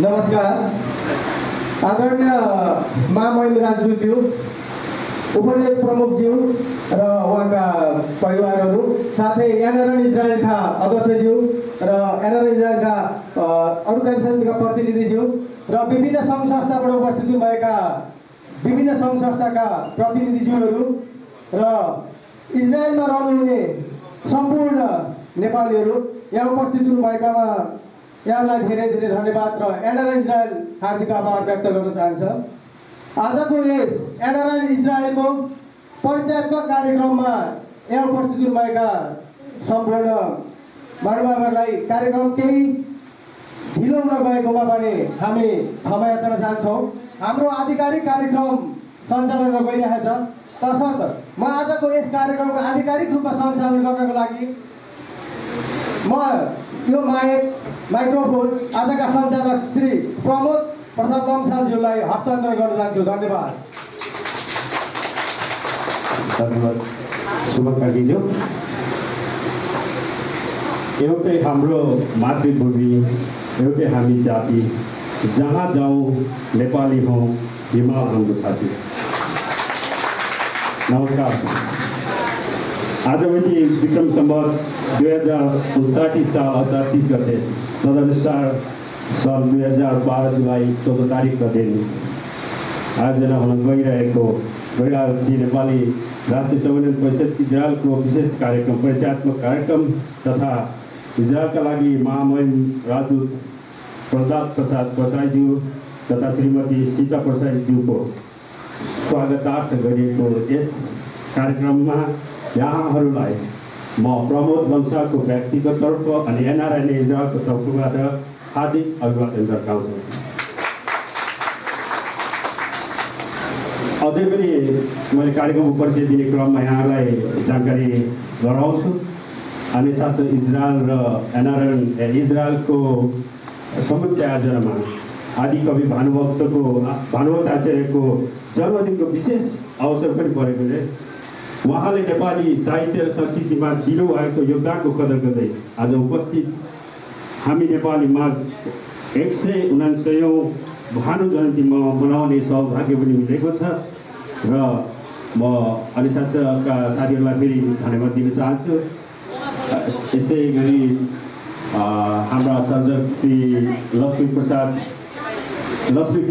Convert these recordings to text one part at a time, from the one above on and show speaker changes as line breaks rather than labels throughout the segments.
नमस्कार आदरणीय महामहिम राजदूतज्यू उपनिवेश प्रमुखज्यू र उहाँका परिवारहरू साथै एनआरएन इजरायलका अध्यक्षज्यू र एनआरएन इजरायलका अरू कार्य समितिका प्रतिनिधिज्यू र विभिन्न सङ्घ संस्थाबाट उपस्थित भएका विभिन्न सङ्घ संस्थाका प्रतिनिधिज्यूहरू र इजरायलमा रहनुहुने सम्पूर्ण नेपालीहरू यहाँ उपस्थित हुनुभएकामा यहाँलाई धेरै धेरै धन्यवाद र एनआरएन इजरायल हार्दिक आभार व्यक्त गर्न चाहन्छ। आजको यस एनआरएन इजरायलको परिचयात्मक कार्यक्रममा यहाँ उपस्थित हुनुभएका सम्पूर्ण महानुभावहरूलाई कार्यक्रम केही ढिलो हुन गएकोमा पनि हामी क्षमा याचना चाहन्छौँ। हाम्रो आधिकारिक कार्यक्रम सञ्चालन गइरहेछ, तसर्थ म आजको यस कार्यक्रमको आधिकारिक रूपमा सञ्चालन गर्नको लागि म यो माइक्रोफोन आजका सञ्चालक श्री प्रमोद प्रसाद बमसालज्यूलाई हस्तान्तरण गर्न चाहन्छु। धन्यवाद।
धन्यवाद शुभकामज्यू। एउटै हाम्रो मातृभूमि, एउटै हामी जाति, जहाँ जाउँ नेपाली हौँ, हिमाल हाम्रो साथी। नमस्कार। आज पनि विक्रम सम्वत 2059 साल असार 30 गते तदनुसार सन् 2012 जुलाई 14 तारिकका दिन आयोजना हुन गइरहेको श्री नेपाली राष्ट्रिय संविधान परिषद इजरायलको विशेष कार्यक्रम परिचयात्मक कार्यक्रम तथा इजरायलका लागि महामहिम राजदूत प्रहलाद प्रसाद प्रसाईज्यू तथा श्रीमती सीता प्रसाईज्यूको स्वागतार्थ गरिएको यस कार्यक्रममा यहाँहरूलाई म प्रमोद बमसालको व्यक्तिगत तर्फ अनि एनआरएन इजरायलको तर्फबाट हार्दिक अभिवादन दर्शाउँछु। अझै पनि मैले कार्यक्रमको परिचय दिने क्रममा यहाँलाई जानकारी गराउँछु। अनि साथै इजरायल र एनआरएन इजरायलको संयुक्त आयोजनामा आदिकवि भानुभक्त आचार्यको जन्मदिनको विशेष अवसर पनि परेकोले उहाँले नेपाली साहित्य र संस्कृतिमा दिनुभएको योगदानको कदर गर्दै आज उपस्थित हामी नेपाली माझ 149औं भानु जयन्ती मनाउने सौभाग्य पनि मिलेको छ र म अनि साथका साथीहरूलाई फेरि धन्यवाद दिन चाहन्छु। यसै गरी हाम्रा सर्जक श्री लक्ष्मी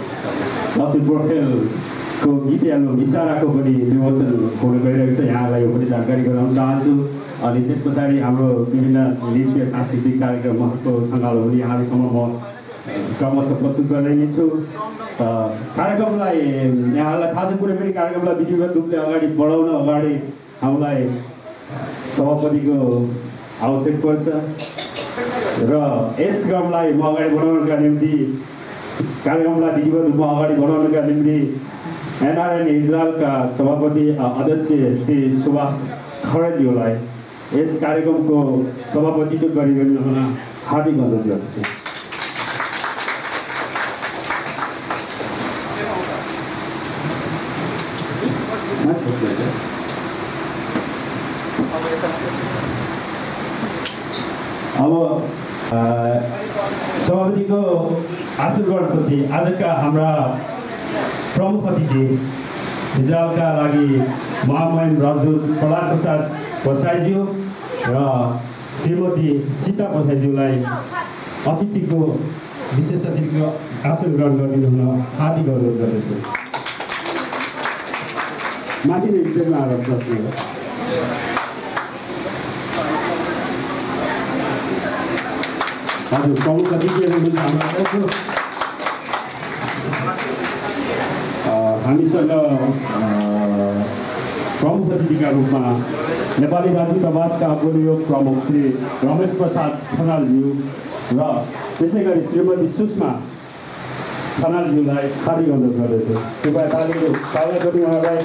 पोखरेलको गीत एल्बम इसाराको पनि विमोचन हुन गइरहेको छ, यहाँलाई यो पनि जानकारी गराउन चाहन्छु। अनि त्यस पछाडि हाम्रो विभिन्न नृत्य सांस्कृतिक कार्यक्रमहरूको सङ्गालो हुने यहाँहरूसम्म म क्रमशः प्रस्तुत गर्ने नै छु। कार्यक्रमलाई यहाँलाई थाहा छ, कुनै पनि कार्यक्रमलाई विधिवत रूपले अगाडि बढाउन अगाडि हामीलाई सभापतिको आवश्यक पर्छ र यस क्रमलाई म अगाडि बढाउनका निम्ति कार्यक्रमलाई विधिवत रूपमा अगाडि बढाउनका निम्ति एनआरएन इजरायलका सभापति अध्यक्ष श्री सुभाष खरेलज्यूलाई यस कार्यक्रमको सभापतित्व गरिरहन हार्दिक अनुरोध गर्दछु। अब सभापतिको आसन ग्रहणपछि आजका हाम्रा प्रमुख अतिथि इजरायलका लागि महामहिम राजदूत प्रहलाद प्रसाद प्रसाईज्यू र श्रीमती सीता प्रसाईज्यूलाई विशेष अतिथिको आसन ग्रहण गरिदिनु हुन हार्दिक अनुरोध गर्दछु। माथि नै स्टेजमा आएर बस्नु। हजुर, प्रमुख अतिथिहरू हामीसँग प्रमुख अतिथिका रूपमा नेपाली राजदूत आवासका अग्रणी प्रमुख श्री रमेश प्रसाद खनालज्यू र त्यसै गरी श्रीमती सुषमा खनालज्यूलाई हार्दिक अनुरोध गर्दछु। कृपया तालीको स्वागत गरी उहाँलाई।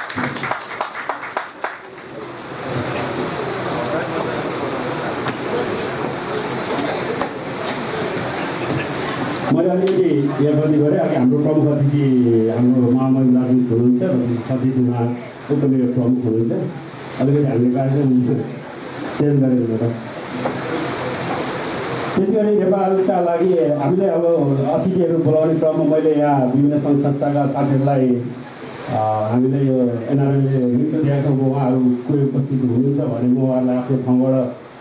मैले अलिकति यहाँ गर्ने गरेँ। अघि हाम्रो प्रमुख अतिथि हाम्रो महामहिम राजदूत हुनुहुन्छ र सतीमा उपमेयर प्रमुख हुनुहुन्छ। अलिकति हामीले कार्यक्रम चेन्ज गरेको त्यसैगरी नेपालका लागि हामीले अब अतिथिहरू बोलाउने क्रममा मैले यहाँ विभिन्न सङ्घ संस्थाका साथीहरूलाई हामीले यो एनआरएलले नृत्य दिएको उहाँहरू कोही उपस्थित हुनुहुन्छ भने म उहाँहरूलाई आफ्नो ठाउँमा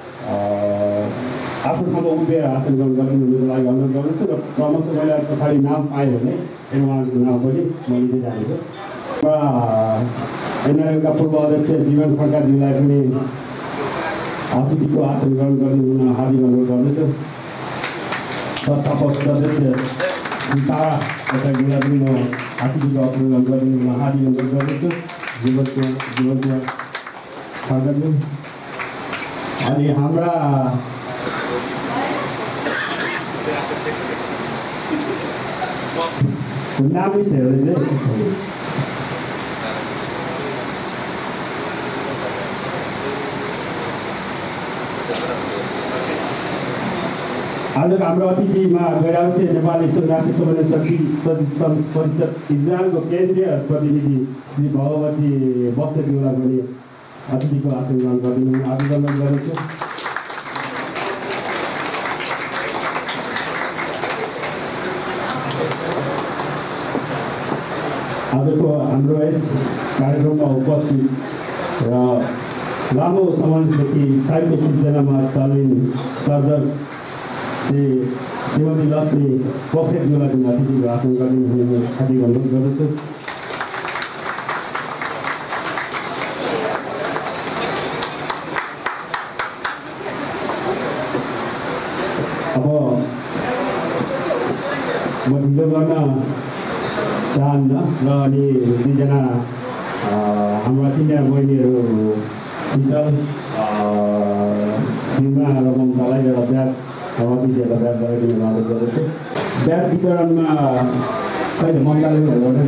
उभिएर आसन ग्रहण गरिदिनुको लागि अनुरोध गर्दछु र क्रमशः मैले पछाडि नाम पाएँ भने उहाँहरूको नाम पनि म लिँदै जानेछु र एनआरएलका पूर्व अध्यक्ष जीवन खड्काज्यूलाई पनि अतिथिको आसन ग्रहण गर्नु हुन हार्दिक अनुरोध गर्दछु। संस्थापक सदस्य श्री तारा प्रसादज्यूलाई पनि म अतिथिको आसन ग्रहण गरिदिनु हुन हार्दिक अनुरोध गर्दछु। जीवन खड्काज्यू अनि हाम्रा नाम चाहिँ आजको हाम्रो अतिथिमा गैरावसीय नेपाली राष्ट्रिय समन्वय परिषद इजरायलको केन्द्रीय प्रतिनिधि श्री भगवती बस्नेतज्यूलाई पनि अतिथिको आसन ग्रहण गरिदिनु आग्रह गर्दछु। आजको हाम्रो यस कार्यक्रममा उपस्थित र लामो समयदेखि साहित्य सिर्जनामा तालिम सर्जक श्रीमती लक्ष्मी पोखरेलज्यूलाई पनि अतिथिको आसन गरिदिनु हार्दिक अनुरोध गर्दछु। अब म ढिलो गर्न चाहन्न र अनि दुईजना हाम्रा तिनजना बहिनीहरू शीतल सीमा र ममतालाई एउटा ब्याज अतिथिहरूलाई ब्याज लगाइदिनु अनुरोध गर्दछु। ब्याज वितरणमा कहिले ममताले भन्नु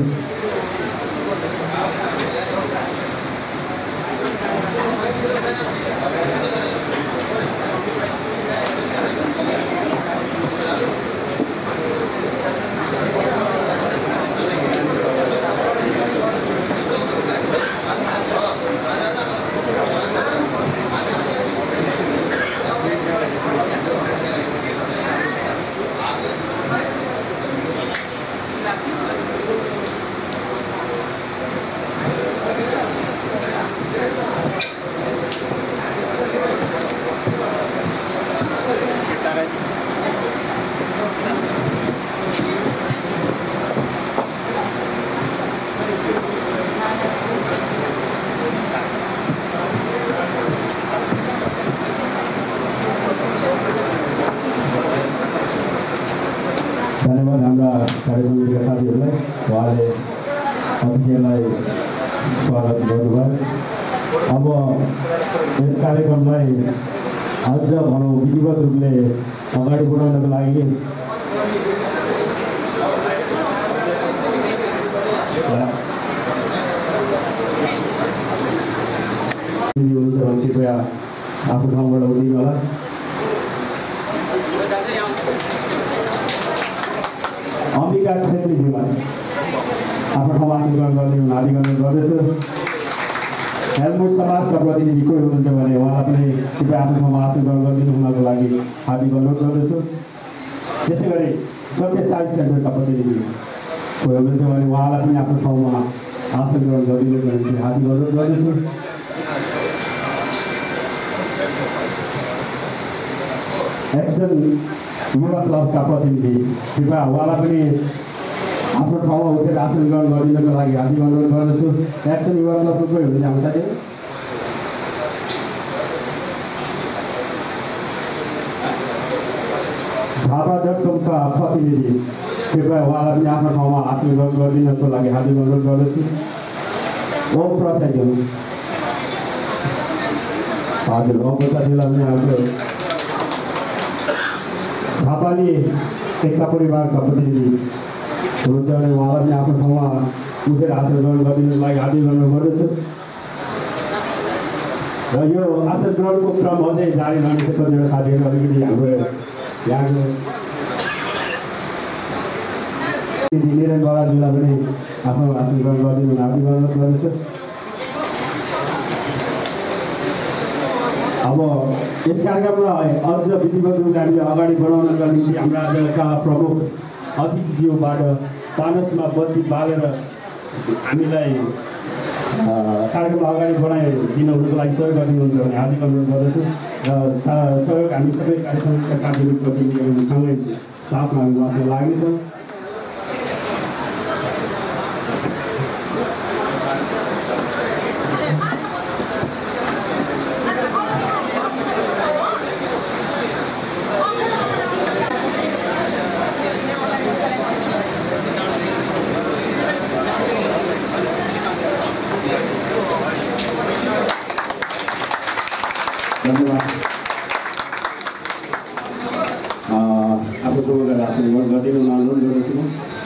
धन्यवाद हाम्रा कार्यसमितिका साथीहरूलाई उहाँले अतिथिहरूलाई स्वागत गर्नुभयो। अब यस कार्यक्रमलाई अझ भनौँ विधिवत रूपले अगाडि बढाउनको लागि कृपया आफ्नो ठाउँबाट उठिनु होला। अम्बिका छेत्रीज्यूलाई आफ्नो ठाउँमा आसन ग्रहण गरिदिनु हार्दिक अनुरोध गर्दछु। हेलमुट समाजका प्रतिनिधि कोही हुनुहुन्छ भने उहाँलाई पनि कृपया आफ्नो ठाउँमा आसन ग्रहण गरिदिनु हुनको लागि हार्दिक अनुरोध गर्दछु। त्यसै गरी सत्य साइन्स सेन्टरका प्रतिनिधि कोही हुनुहुन्छ भने उहाँलाई पनि आफ्नो ठाउँमा आसन ग्रहण गरिदिनुको निम्ति हार्दिक अनुरोध गर्दछु। एक्सन युवा क्लबका प्रतिनिधि कृपया उहाँलाई पनि आफ्नो ठाउँमा उठेर आसन ग्रहण गरिदिनको लागि हार्दिक अनुरोध गर्दछु। एक्सन युवा क्लबको कोही हुनुहुन्छ हाम्रो साथी? झापा.com का प्रतिनिधि कृपया उहाँलाई पनि आफ्नो ठाउँमा आसन ग्रहण गरिदिनको लागि हार्दिक अनुरोध गर्दछु। ओम प्रसादज्यू हजुर ओम प्रसादज्यूलाई पनि हाम्रो झापाली एकता परिवारका प्रतिनिधि हुनुहुन्छ भने उहाँलाई पनि आफ्नो ठाउँमा उठेर आसन ग्रहण गरिदिनुको लागि हार्दिक अनुरोध गर्दछु। र यो आसन ग्रहणको क्रम अझै जारी रहनेछ। कतिवटा साथीहरू अलिकति हाम्रो यहाँको निरन बराज्यूलाई पनि आफ्नो आसन ग्रहण गरिदिनु हार्दिक अनुरोध गर्दछु। अब यस कार्यक्रमलाई अझ विधिवत रूपले हामीले अगाडि बढाउनका निम्ति हाम्रा आजका प्रमुख अतिथिज्यूबाट पानसमा बत्ती बालेर हामीलाई कार्यक्रम अगाडि बढाइदिनु हुनुको लागि सहयोग गरिदिनुहुन्छ भने हार्दिक अनुरोध गर्दछु र सहयोग हामी सबै कार्यक्रमका साथीहरू प्रतिनिधिहरूसँगै साथमा हामी बस्न लाग्नेछौँ। धन्यवाद। आपको आशीर्वाद गरिदिनु अनुरोध गर्दछु।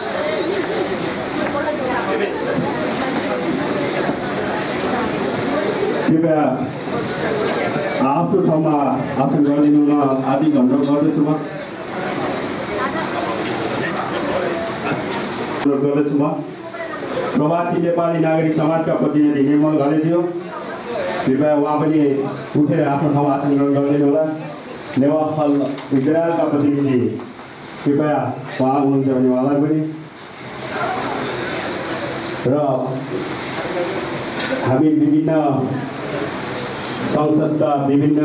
कृपया आफ्नो ठाउँमा आसन गरिदिनु न आदि अनुरोध गर्दछु म। प्रवासी नेपाली नागरिक समाजका प्रतिनिधि निर्मल घलेज्यू, कृपया उहाँ पनि उठेर आफ्नो ठाउँमा आसन ग्रहण गरिदिनु होला। नेवा हल इजरायलका प्रतिनिधि कृपया उहाँ हुनुहुन्छ भने उहाँलाई पनि। र हामी विभिन्न सङ्घ संस्था विभिन्न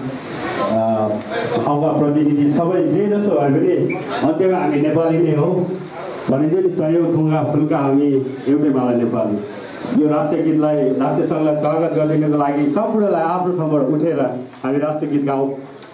ठाउँका प्रतिनिधि सबै जे जस्तो भए पनि अन्त्यमा हामी नेपाली नै हौ भनिन्छ नि, सयौँ थुङ्गा फुल्का हामी एउटै माला नेपाली। यो राष्ट्रिय गीतलाई राष्ट्रिय सङ्घलाई स्वागत गरिदिनुको लागि सम्पूर्णलाई आफ्नो ठाउँबाट उठेर हामी राष्ट्रिय गीत गाउँ।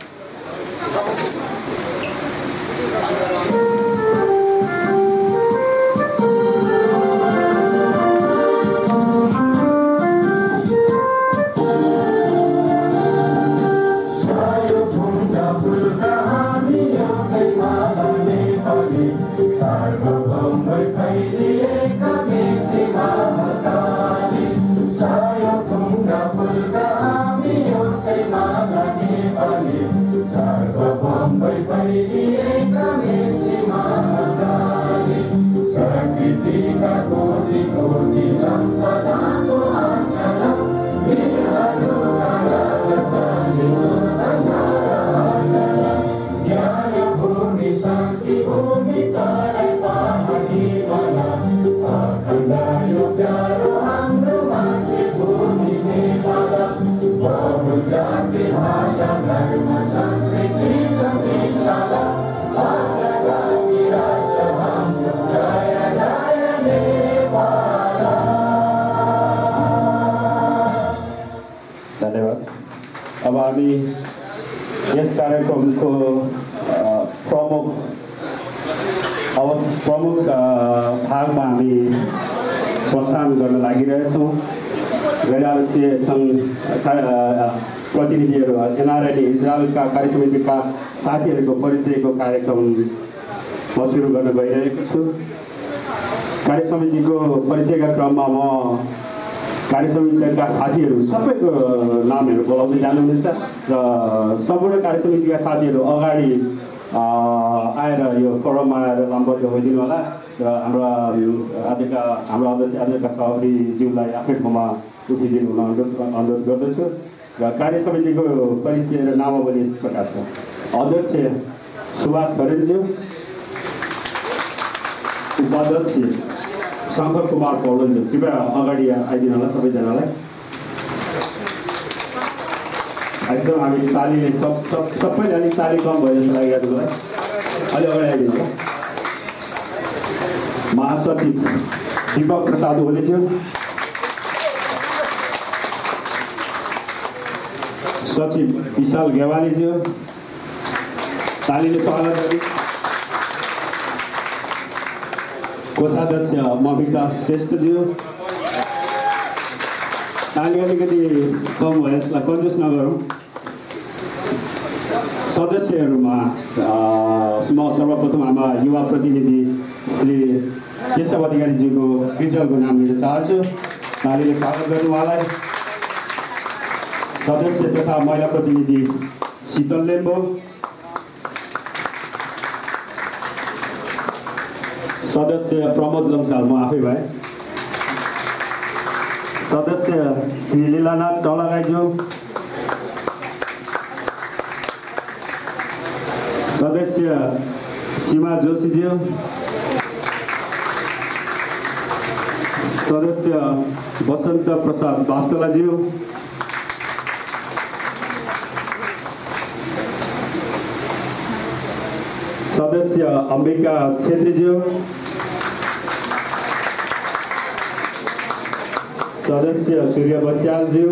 धन्यवाद। अब हामी यस कार्यक्रमको प्रमुख भागमा हामी प्रस्थान गर्न लागिरहेछौँ। गैराष्ट्रिय सङ्घ प्रतिनिधिहरू एनआरएल इजरायलका कार्य समितिका साथीहरूको परिचयको कार्यक्रम म सुरु गर्न गइरहेको छु। कार्य समितिको परिचयका क्रममा म कार्य समितिका साथीहरू सबैको नामहरू बोलाउँदै जानुहुनेछ र सम्पूर्ण कार्य समितिका साथीहरू अगाडि आएर यो फोरममा आएर नम्बर होइदिनु होला र हाम्रो अध्यक्ष आजका सभापतिज्यूलाई आफ्नै ठाउँमा उठिदिनु हुन अनुरोध गर्दछु। र कार्य समितिको परिचय र नामावली यस प्रकार छ। अध्यक्ष सुभाष खरेलज्यू, उपाध्यक्ष शङ्कर कुमार पौडेलज्यू, कृपया अगाडि आइदिनु होला सबैजनालाई। एकदम हामी तालीले सबैले अलिक ताली कम भयो जस्तो लागिरहेको मलाई। अलि अगाडि आइदिनु होला। महासचिव दीपक प्रसाद ओलीज्यू, सचिव विशाल गेवालीज्यू, तालीले स्वागत गरी। कोषाध्यक्ष ममिता श्रेष्ठज्यू, ताली अलिकति कम भयो यसलाई कन्जुस नगरौँ। सदस्यहरूमा म सर्वप्रथम हाम्रा युवा प्रतिनिधि श्री केशव अधिकारीज्यूको कृचलको नाम लिन चाहन्छु। तालीले स्वागत गर्नु उहाँलाई। सदस्य तथा महिला प्रतिनिधि शीतल लेम्बो, सदस्य प्रमोद लम्साल म आफै भए, सदस्य श्री लीलानाथ चौलागाईज्यू, सदस्य सीमा जोशीज्यू, सदस्य वसन्त प्रसाद वास्तोलाज्यू, सदस्य अम्बिका छेत्रीज्यू, सदस्य सूर्य बस्यालज्यू,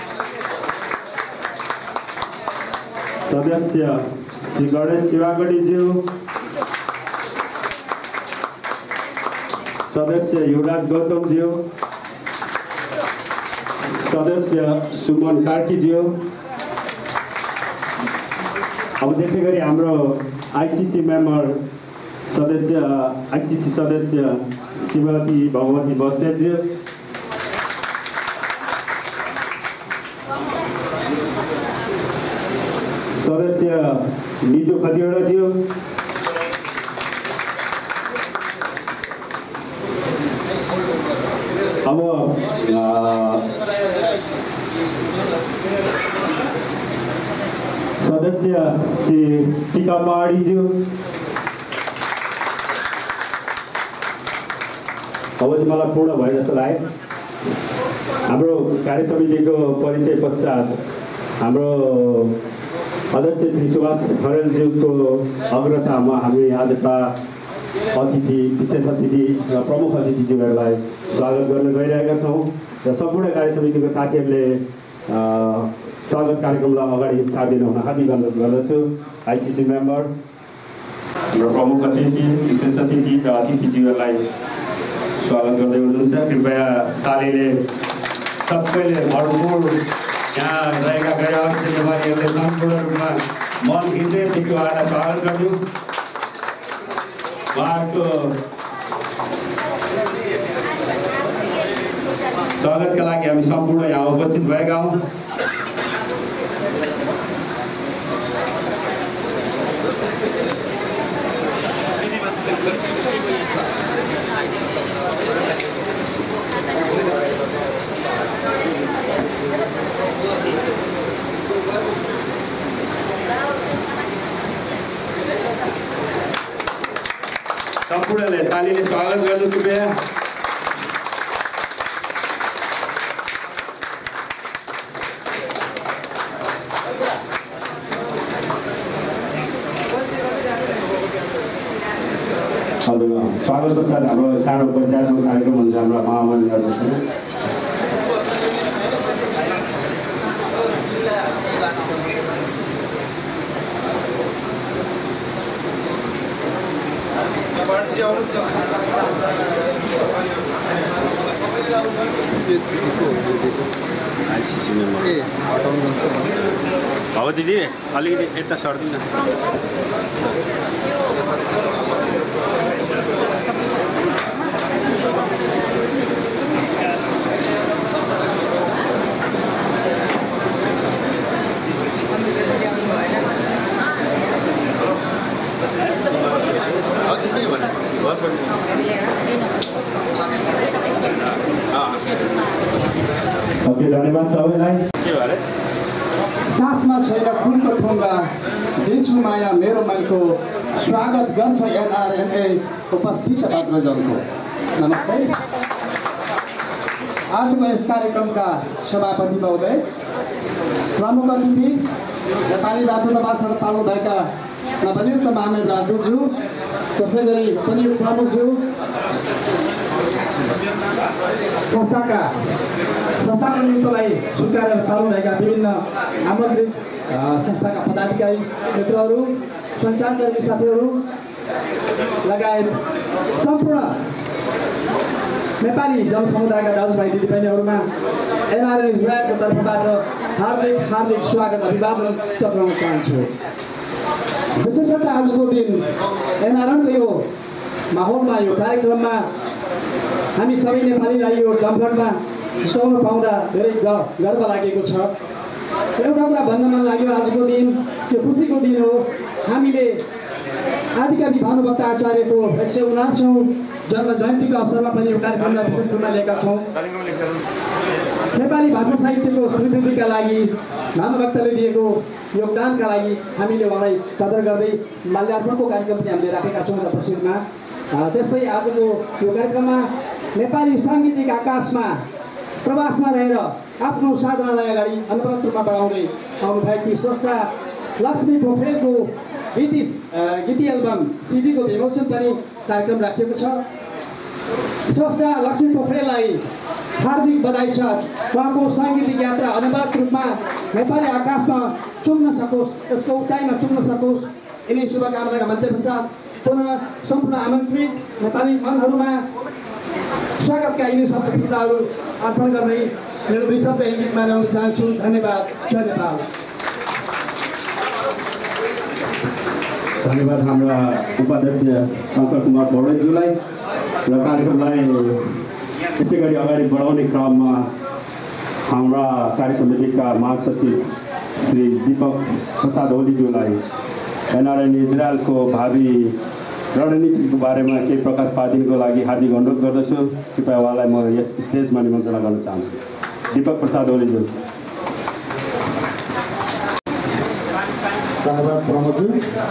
सदस्य श्री गणेश शिवागढीज्यू, सदस्य युवराज गौतमज्यू, सदस्य सुमन कार्कीज्यू। अब त्यसै गरी हाम्रो आईसीसी मेम्बर सदस्य आईसीसी सदस्य श्रीमती भगवती बस्नेतज्यू, सदस्य निधु खतिवडाज्यू, अब सदस्य श्री टीका पहाडीज्यू। अब चाहिँ मलाई पूर्ण भयो जस्तो लाग्यो। हाम्रो कार्य समितिको परिचय पश्चात हाम्रो अध्यक्ष श्री सुभाष खरेलज्यूको अग्रतामा हामी आजका अतिथि विशेष अतिथि र प्रमुख अतिथिज्यूहरूलाई स्वागत गर्न गइरहेका छौँ र सम्पूर्ण कार्य समितिको साथीहरूले स्वागत कार्यक्रमलाई अगाडि साथ दिन हुन हार्दिक अनुरोध गर्दछु। आईसीसी मेम्बर हाम्रो प्रमुख अतिथि विशेष अतिथि र अतिथिज्यूहरूलाई स्वागत गर्दै हुनुहुन्छ। कृपया तालीले सबैले भरपूर यहाँ रहेका गैरहस्य नेपालीहरूले सम्पूर्ण रूपमा मन हृदयदेखि उहाँलाई स्वागत गर्नु। उहाँको स्वागतका लागि हामी सम्पूर्ण यहाँ उपस्थित भएका हौँ। सम्पूर्णले तालीले स्वागत गर्नु कृपया। हजुर, स्वागत पश्चात हाम्रो सानो परिचयात्मक कार्यक्रम हुन्छ हाम्रो महामन्त्री गर्दछ।
आईसीसी मेम्बर हो दिदी, अलिकति यता सर्दिनु
ओके, धन्यवाद सबैलाई।
के भयो
साथमा छैन फुलको थुङ्गा दिन्छु माया मेरो मनको स्वागत गर्छ एनआरएनए उपस्थित भद्रजनको। नमस्ते। आजको यस कार्यक्रमका सभापति महोदय, प्रमुख अतिथि नेपाली राजदूतावासबाट पाल्नुभएका नवनियुक्त महामन्त्री राजदूतज्यू, त्यसै गरी उपनियुक्त प्रमुखज्यू, संस्थाको निमित्तलाई स्वीकारेर पाल्नुभएका विभिन्न आमन्त्रित संस्थाका पदाधिकारी मित्रहरू, सञ्चारकर्मी साथीहरू लगायत सम्पूर्ण नेपाली जनसमुदायका दाजुभाइ दिदीबहिनीहरूमा एनआरएन इजरायलको तर्फबाट हार्दिक स्वागत अभिवादन व्यक्त गर्न चाहन्छु। विशेषतः आजको दिन एनआरएनको यो माहौलमा यो कार्यक्रममा हामी सबै नेपालीलाई यो जमघटमा जिताउन पाउँदा धेरै गर्व लागेको छ। एउटा कुरा भन्न मन लाग्यो, आजको दिन त्यो खुसीको दिन हो। हामीले आदिकवि भानुभक्त आचार्यको 179औं जन्म जयन्तीको अवसरमा पनि यो कार्यक्रमलाई विशेष रूपमा लिएका छौँ। नेपाली भाषा साहित्यको स्वीकृतिका लागि
भानुभक्तले दिएको योगदानका लागि हामीले उहाँलाई कदर गर्दै माल्यार्पणको कार्यक्रम पनि हामीले राखेका छौँ तपसिलमा। त्यस्तै आजको यो कार्यक्रममा नेपाली साङ्गीतिक आकाशमा प्रवासमा रहेर आफ्नो साधनालाई अगाडि अनवरत रूपमा बढाउँदै आउनुभएकी स्रष्टा लक्ष्मी पोखरेलको गीती एल्बम सिडीको विमोचन पनि कार्यक्रम राखिएको छ। स्रष्टा लक्ष्मी पोखरेललाई हार्दिक बधाई छ। उहाँको साङ्गीतिक यात्रा अनवरत रूपमा नेपाली आकाशमा चुम्न सकोस्, यसको उचाइमा चुम्न सकोस्, यिनी शुभकामनाका मध्यपश्चात पुनः सम्पूर्ण आमन्त्रित नेपाली मनहरूमा स्वागतका यिनी शब्दहरू अर्पण गर्दै मेरो 2 शब्द इङ्गितमा ल्याउन चाहन्छु। धन्यवाद। जय नेपाल।
धन्यवाद हाम्रा उपाध्यक्ष शङ्कर कुमार पौडेलज्यूलाई र कार्यक्रमलाई यसै गरी अगाडि बढाउने क्रममा हाम्रा कार्य समितिका महासचिव श्री दीपक प्रसाद ओलीज्यूलाई एनआरएन इजरायलको भावी रणनीतिको बारेमा केही प्रकाश पारिदिनको लागि हार्दिक अनुरोध गर्दछु। कृपया उहाँलाई म यस स्टेजमा निमन्त्रणा गर्न चाहन्छु। दीपक प्रसाद ओलीज्यू।
धन्यवाद प्रमोदज्यू।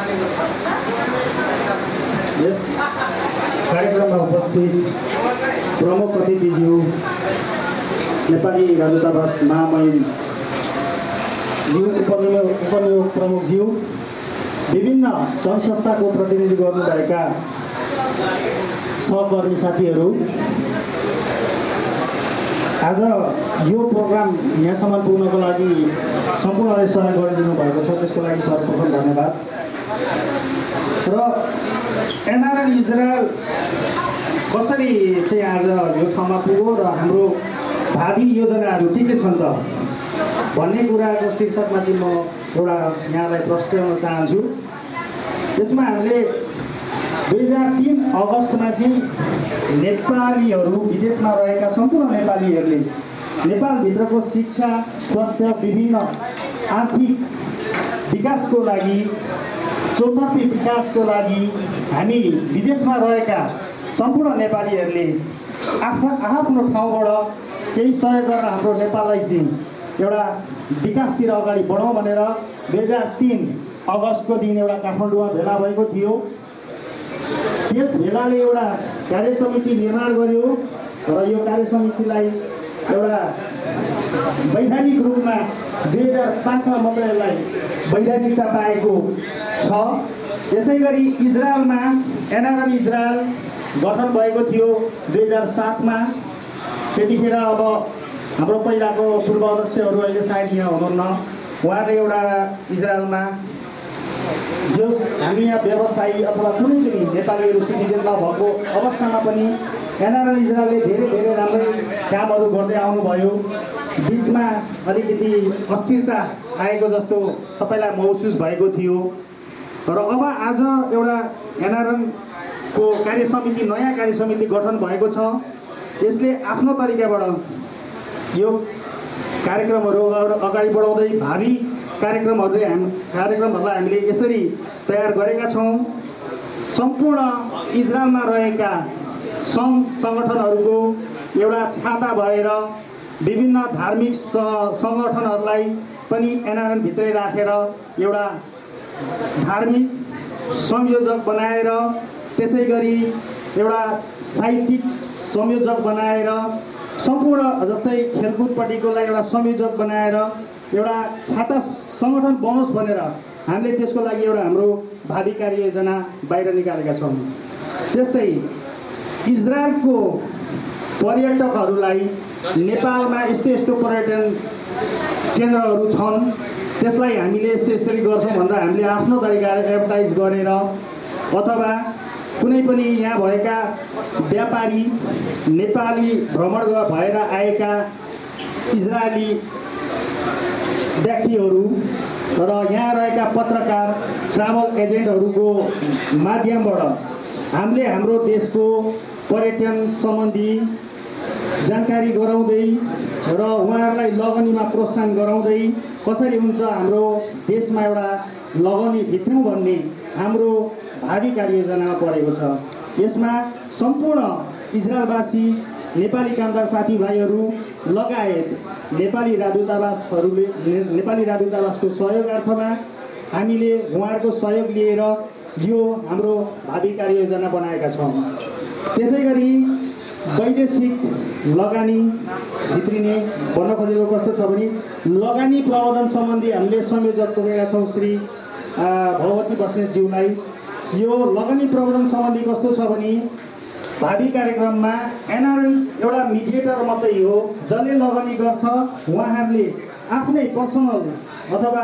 यस कार्यक्रममा उपस्थित प्रमुख अतिथिज्यू, नेपाली राजदूतावास महामहिम ज्यू, उपनियोग प्रमुखज्यू, विभिन्न सङ्घ संस्थाको प्रतिनिधि गर्नुभएका सहकर्मी साथीहरू, आज यो प्रोग्राम यहाँसम्म पुग्नको लागि सम्पूर्णले सहयोग गरिदिनु भएको छ, त्यसको लागि सर्वप्रथम धन्यवाद। र एनआरएन इजरायल कसरी चाहिँ आज यो ठाउँमा पुग्यो र हाम्रो भावी योजनाहरू के छन् त भन्ने कुराको शीर्षकमा चाहिँ म एउटा यहाँलाई प्रस्तुत चाहन्छु। यसमा हामीले 2003 अगस्तमा चाहिँ नेपालीहरू, विदेशमा रहेका सम्पूर्ण नेपालीहरूले नेपालभित्रको शिक्षा, स्वास्थ्य, विभिन्न आर्थिक विकासको लागि, चौतर्फी विकासको लागि हामी विदेशमा रहेका सम्पूर्ण नेपालीहरूले आफ्नो ठाउँबाट केही सहयोग गरेर हाम्रो नेपाललाई चाहिँ एउटा विकासतिर अगाडि बढाउँ भनेर 2003 अगस्तको दिन एउटा काठमाडौँमा भेला भएको थियो। त्यस भेलाले एउटा कार्य समिति निर्माण गर्यो र यो कार्य समितिलाई एउटा वैधानिक रूपमा 2005मा मात्र यसलाई वैधानिकता पाएको छ। यसै गरी इजरायलमा एनआरएन इजरायल गठन भएको थियो 2007मा। त्यतिखेर अब हाम्रो पहिलाको पूर्व अध्यक्षहरू अहिले सायद यहाँ हुनुहुन्न, उहाँले एउटा इजरायलमा जोस हामी यहाँ व्यवसायी अथवा कुनै पनि नेपालीहरू सिटिजन नभएको अवस्थामा पनि एनआरएन इजरायलले धेरै राम्रै कामहरू गर्दै आउनुभयो। बिचमा अलिकति अस्थिरता आएको जस्तो सबैलाई महसुस भएको थियो र अब आज एउटा एनआरएनको कार्य समिति, नयाँ कार्य समिति गठन भएको छ। यसले आफ्नो तरिकाबाट यो कार्यक्रमहरू अगाडि बढाउँदै भावी कार्यक्रमहरूलाई हामीले यसरी तयार गरेका छौँ। सम्पूर्ण इजरायलमा रहेका सङ्घ सङ्गठनहरूको एउटा छाता भएर विभिन्न धार्मिक सङ्गठनहरूलाई पनि एनआरएन भित्रै राखेर एउटा धार्मिक संयोजक बनाएर, त्यसै गरी एउटा साहित्यिक संयोजक बनाएर, सम्पूर्ण जस्तै खेलकुदपट्टिकोलाई एउटा संयोजक बनाएर एउटा छाता सङ्गठन बनोस् भनेर हामीले त्यसको लागि एउटा हाम्रो भावी कार्ययोजना बाहिर निकालेका छौँ। त्यस्तै इजरायलको पर्यटकहरूलाई नेपालमा यस्तो पर्यटन केन्द्रहरू छन्, त्यसलाई हामीले यसरी गर्छौँ भनेर हामीले आफ्नो तरिकाले एडभर्टाइज गरेर अथवा कुनै पनि यहाँ भएका व्यापारी, नेपाली भ्रमण भएर आएका इजरायली व्यक्तिहरू र यहाँ रहेका पत्रकार, ट्राभल एजेन्टहरूको माध्यमबाट हामीले हाम्रो देशको पर्यटन सम्बन्धी जानकारी गराउँदै र उहाँहरूलाई लगनीमा प्रोत्साहन गराउँदै कसरी हुन्छ हाम्रो देशमा एउटा लगनी भित्रौँ भन्ने हाम्रो भावी कार्ययोजनामा परेको छ। यसमा सम्पूर्ण इजरायलवासी नेपाली कामदार साथीभाइहरू लगायत नेपाली राजदूतावासको सहयोगार्थमा हामीले उहाँहरूको सहयोग लिएर यो हाम्रो भावी कार्ययोजना बनाएका छौँ। त्यसै गरी वैदेशिक लगानी भित्रिने भन्न खोजेको कस्तो छ भने लगानी प्रबन्धन सम्बन्धी हामीले संयोजक तोकेका छौँ श्री भगवती बस्नेतज्यूलाई। यो लगानी प्रबन्धन सम्बन्धी कस्तो छ भने भावी कार्यक्रममा एनआरएल एउटा मिडिएटर मात्रै हो, जसले लगानी गर्छ उहाँहरूले आफ्नै पर्सनल अथवा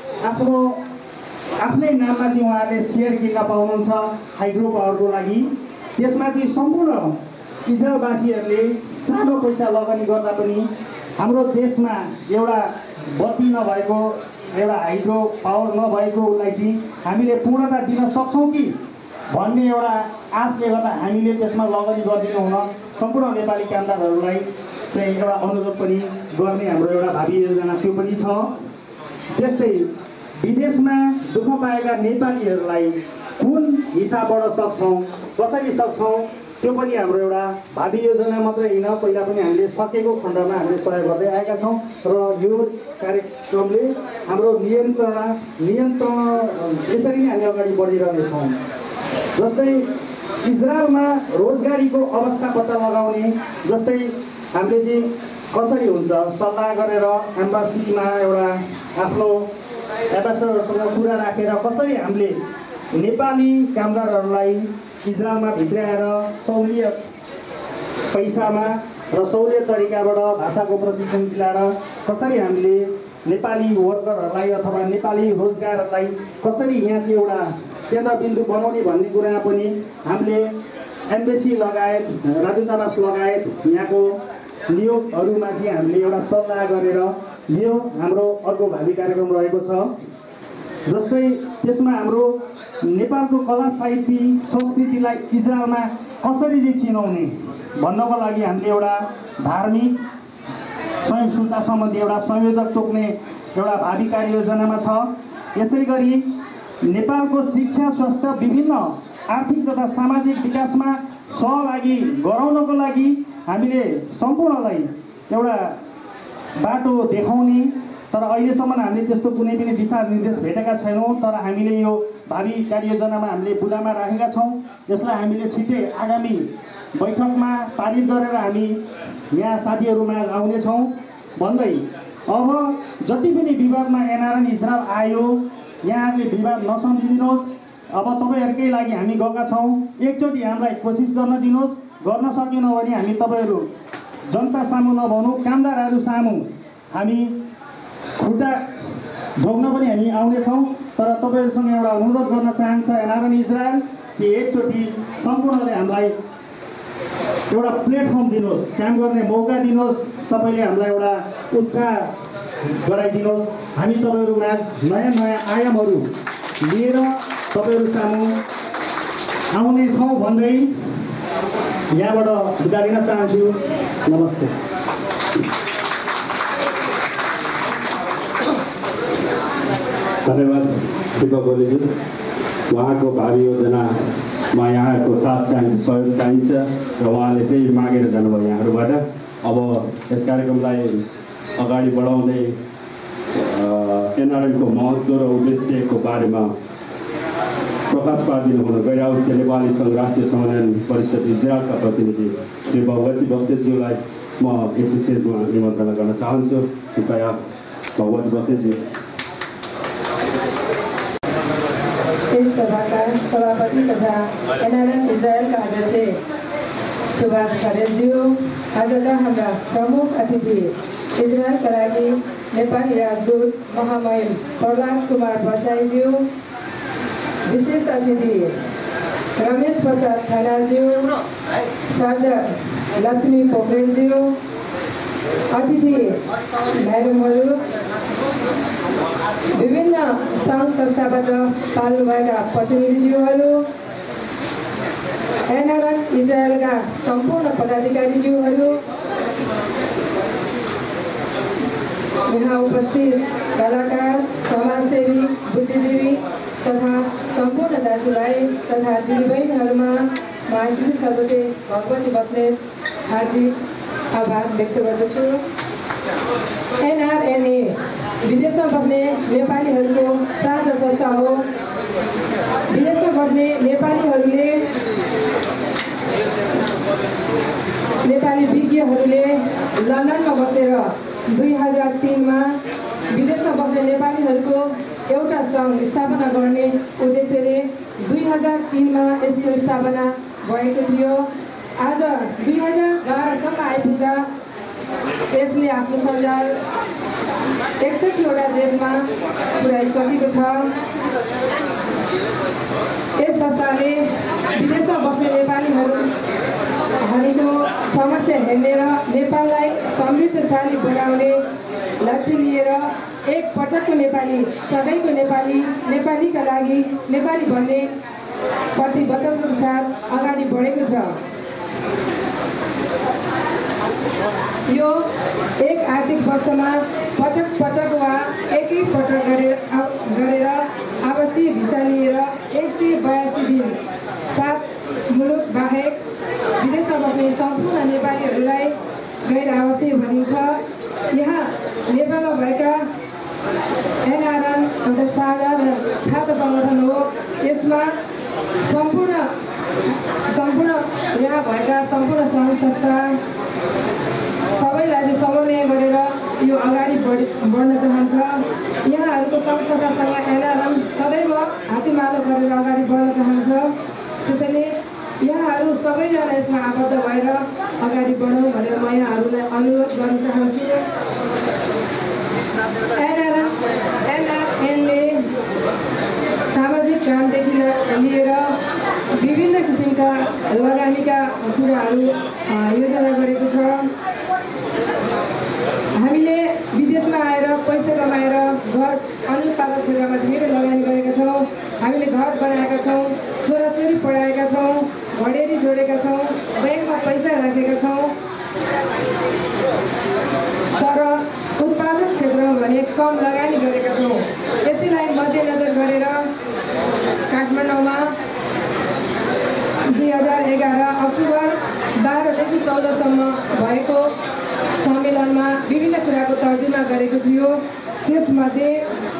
आफ्नै नाममा चाहिँ उहाँहरूले सेयर किन्न पाउनुहुन्छ हाइड्रो पावरको लागि। त्यसमा चाहिँ सम्पूर्ण इजरायलवासीहरूले सानो पैसा लगानी गर्दा पनि हाम्रो देशमा एउटा बत्ती नभएको एउटा हाइड्रो पावर नभएकोलाई चाहिँ हामीले पूर्णता दिन सक्छौँ कि भन्ने एउटा आशले गर्दा हामीले त्यसमा लगानी गरिदिनु हुन सम्पूर्ण नेपाली कामदारहरूलाई चाहिँ एउटा अनुरोध पनि गर्ने हाम्रो एउटा भावी योजना त्यो पनि छ। त्यस्तै विदेशमा दुःख पाएका नेपालीहरूलाई कुन हिसाबबाट सक्छौँ, कसरी सक्छौँ त्यो पनि हाम्रो एउटा भावी योजना मात्रै होइन, पहिला पनि हामीले सकेको खण्डमा हामीले सहयोग गर्दै आएका छौँ र यो कार्यक्रमले हाम्रो नियन्त्रण यसरी नै हामी अगाडि बढिरहनेछौँ। जस्तै इजरायलमा रोजगारीको अवस्था पत्ता लगाउने, जस्तै हामीले चाहिँ कसरी हुन्छ सल्लाह गरेर एम्बासीमा एउटा आफ्नो एम्बासडरसँग कुरा राखेर कसरी हामीले नेपाली कामदारहरूलाई इजरायलमा भित्राएर सहुलियत पैसामा र सहुलियत तरिकाबाट भाषाको प्रशिक्षण दिलाएर कसरी हामीले नेपाली वर्करहरूलाई अथवा नेपाली रोजगारहरूलाई कसरी यहाँ चाहिँ एउटा केन्द्रबिन्दु बनाउने भन्ने कुरामा पनि हामीले एम्बेसी लगायत राजदूतावास लगायत यहाँको नियोगहरूमा चाहिँ हामीले एउटा सल्लाह गरेर यो हाम्रो अर्को भावी कार्यक्रम रहेको छ। जस्तै त्यसमा हाम्रो नेपालको कला साहित्य संस्कृतिलाई इजरायलमा कसरी चाहिँ चिनाउने भन्नको लागि हामीले एउटा धार्मिक सहिष्णुता सम्बन्धी एउटा संयोजक तोक्ने एउटा भावी कार्ययोजनामा छ। यसै गरी नेपालको शिक्षा स्वास्थ्य विभिन्न आर्थिक तथा सामाजिक विकासमा सहभागी गराउनको लागि हामीले सम्पूर्णलाई एउटा बाटो देखाउने, तर अहिलेसम्म हामीले त्यस्तो कुनै पनि दिशानिर्देश भेटेका छैनौँ। तर हामीले यो भावी कार्ययोजनामा हामीले बुदामा राखेका छौँ। यसलाई हामीले छिट्टै आगामी बैठकमा पारित गरेर हामी यहाँ साथीहरूमा आउनेछौँ भन्दै अब जति पनि विवादमा एनआरएन इजरायल आयो यहाँहरूले विवाद नसम्झिदिनुहोस्। अब तपाईँहरूकै लागि हामी गएका छौँ, एकचोटि हामीलाई कोसिस गर्न दिनुहोस्। गर्न सकेनौँ भने हामी तपाईँहरू जनता सामु नभनौँ, कामदारहरू सामु हामी खुट्टा ढोक्न पनि हामी आउनेछौँ। तर तपाईँहरूसँग एउटा अनुरोध गर्न चाहन्छ एनआरएन इजरायल कि एकचोटि सम्पूर्णले हामीलाई एउटा प्लेटफर्म दिनुहोस्, काम गर्ने मौका दिनुहोस्, सबैले हामीलाई एउटा उत्साह गराइदिनुहोस्। हामी तपाईँहरूमा नयाँ नयाँ आयामहरू लिएर तपाईँहरू सामु आउनेछौँ भन्दै यहाँबाट बिदा लिन चाहन्छु। नमस्ते।
धन्यवाद दीपक ओलीज्यू। उहाँको भावी योजनामा यहाँको साथ चाहिन्छ, सहयोग चाहिन्छ र उहाँले त्यही मागेर जानुभयो यहाँहरूबाट। अब यस कार्यक्रमलाई अगाडि बढाउँदै एनआरएनको महत्त्व र उद्देश्यको बारेमा प्रकाश पारिदिनु हुन गइरहेको नेपाली सङ्घ राष्ट्रिय समन्वयन परिषद इजरायलका प्रतिनिधि श्री भगवती बस्नेतज्यूलाई म यस स्टेजमा निमन्त्रणा गर्न चाहन्छु। कृपया भगवती बस्नेतज्यू।
इस सभाका सभापति तथा एनआरएन इजरायलका अध्यक्ष सुभाष खरेलज्यू, आजका हाम्रा प्रमुख अतिथि इजरायलका लागि नेपाली राजदूत महामहिम प्रहलाद कुमार बर्साईज्यू, विशेष अतिथि रमेश प्रसाद खनालज्यू, सर्जक लक्ष्मी पोखरेलज्यू, अतिथि म्याडमहरू, विभिन्न सङ्घ संस्थाबाट पाल्नुभएका प्रतिनिधिज्यूहरू, एनआरएन इजरायलका सम्पूर्ण पदाधिकारीज्यूहरू, यहाँ उपस्थित कलाकार, समाजसेवी, बुद्धिजीवी तथा सम्पूर्ण दाजुभाइ तथा दिदीबहिनीहरूमा महासचिव सदस्य भगवती बस्नेत हार्दिक आभार व्यक्त गर्दछु। NRNA विदेशमा बस्ने नेपालीहरूको साझा संस्था हो। विदेशमा बस्ने नेपाली विज्ञहरूले लन्डनमा बसेर 2003मा विदेशमा बस्ने नेपालीहरूको एउटा सङ्घ स्थापना गर्ने उद्देश्यले 2003मा यसको स्थापना भएको थियो। आज 2012सम्म आइपुग्दा यसले आफ्नो सञ्जाल 61वटा देशमा पुर्याइसकेको छ। यस संस्थाले विदेशमा बस्ने नेपालीहरूको समस्या हेर्ने र नेपाललाई समृद्धशाली बनाउने लक्ष्य लिएर एक पटकको नेपाली, सधैँको नेपालीका लागि नेपाली भन्ने प्रतिबद्धताका साथ अगाडि बढेको छ। यो एक आर्थिक वर्षमा पटक वा एकैपटक गरेर आवासीय भिसा लिएर 182 दिन 7 मुलुक बाहेक विदेशमा बस्ने सम्पूर्ण नेपालीहरूलाई गैर आवासीय भनिन्छ। यहाँ नेपालमा भएका NRN एउटा साझा र खाता सङ्गठन हो। यसमा सम्पूर्ण यहाँ भएका सम्पूर्ण सङ्घ संस्था सबैलाई समन्वय गरेर यो अगाडि बढ्न चाहन्छ। यहाँहरूको सङ्घ संस्थासँग NRN सदैव हातेमालो गरेर अगाडि बढ्न चाहन्छ। त्यसैले यहाँहरू सबैजना यसमा आबद्ध भएर अगाडि बढौँ भनेर म यहाँहरूलाई अनुरोध गर्न चाहन्छु। NRNले सामाजिक कामदेखि लिएर विभिन्न किसिमका लगानीका कुराहरू योजना गरेको छ। हामीले विदेशमा आएर पैसा कमाएर घर अनुत्पादक क्षेत्रमा धेरै लगानी गरेका छौँ। हामीले घर बनाएका छौँ, छोराछोरी पढाएका छौँ, भडेरी जोडेका छौँ, ब्याङ्कमा पैसा राखेका छौँ। तर उत्पादक क्षेत्रमा भने कम लगानी गरेका छौँ। यसैलाई मध्यनजर गरेर काठमाडौँमा 2011 अक्टोबर 12देखि 14सम्म भएको सम्मेलनमा विभिन्न कुराको तर्जुमा गरेको थियो। त्यसमध्ये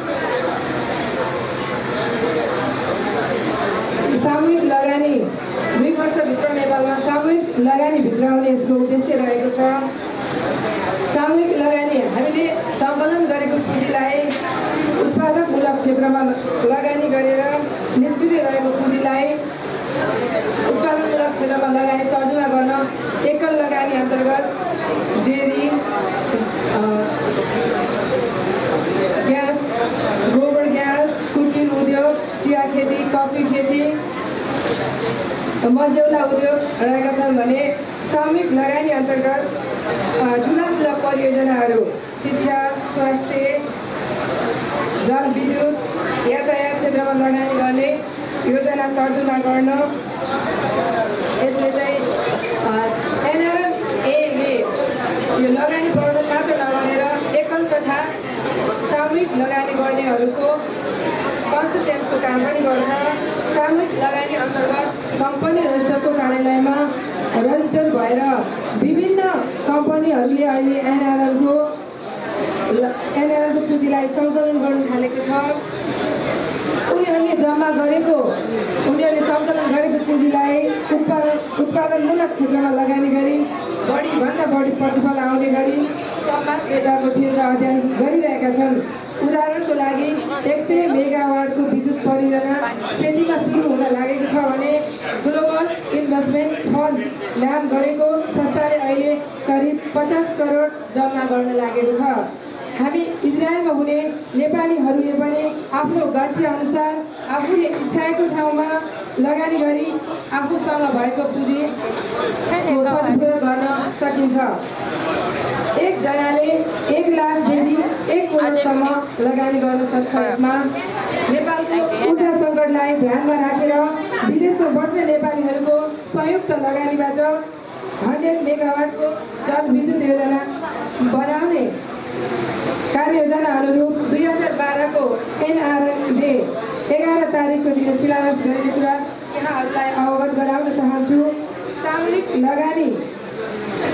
सामूहिक लगानी 2 वर्षभित्र नेपालमा सामूहिक लगानी भित्राउने यसको उद्देश्य रहेको छ। सामूहिक लगानी हामीले सङ्कलन गरेको पुँजीलाई उत्पादकमूलक क्षेत्रमा लगानी गरेर निष्क्रिय रहेको पुँजीलाई उत्पादनमूलक क्षेत्रमा लगानी तर्जुमा गर्न एकल लगानी अन्तर्गत डेरी, ग्यास, गोबर ग्यास, कुटीर उद्योग, चिया खेती, कफी खेती, मझौला उद्योग रहेका छन् भने सामूहिक लगानी अन्तर्गत ठुला परियोजनाहरू शिक्षा, स्वास्थ्य, जलविद्युत, यातायात क्षेत्रमा लगानी गर्ने योजना तर्जुमा गर्न यसले चाहिँ NRNAले यो लगानी प्रबन्धन मात्र नगरेर एकल तथा सामूहिक लगानी गर्नेहरूको कन्सल्टेन्सको काम पनि गर्छ। सामूहिक लगानी अन्तर्गत कम्पनी रजिस्टरको कार्यालयमा रजिस्टर भएर विभिन्न कम्पनीहरूले अहिले NRNको पुँजीलाई सङ्कलन गर्न थालेको छ। उनीहरूले सङ्कलन गरेको पुँजीलाई उत्पादनमूलक क्षेत्रमा लगानी गरी बढीभन्दा बढी प्रतिफल आउने गरी सम्भाव्यताको क्षेत्र अध्ययन गरिरहेका छन्। उदाहरणको लागि 100 मेगावाटको विद्युत परियोजना सेतीमा सुरु हुन लागेको छ भने ग्लोबल इन्भेस्टमेन्ट फन्ड नाम गरेको संस्थाले अहिले करिब 50 करोड जम्मा गर्न लागेको छ। हामी इजरायलमा हुने नेपालीहरूले पनि आफ्नो गच्छे अनुसार आफूले इच्छाएको ठाउँमा लगानी गरी आफूसँग भएको पुँजीको सदुपयोग गर्न सकिन्छ। एकजनाले 1 लाखदेखि 1 करोडसम्म लगानी गर्न सक्छ। यसमा नेपालको ऊर्जा सङ्कटलाई ध्यानमा राखेर विदेशमा बस्ने नेपालीहरूको संयुक्त लगानीबाट 100 मेगावाटको जलविद्युत योजना बनाउने कार्ययोजना अनुरूप 2012को NRNले 11 तारिकको दिन शिलान्यास गरेको कुरा यहाँहरूलाई अवगत गराउन चाहन्छु। सामूहिक लगानी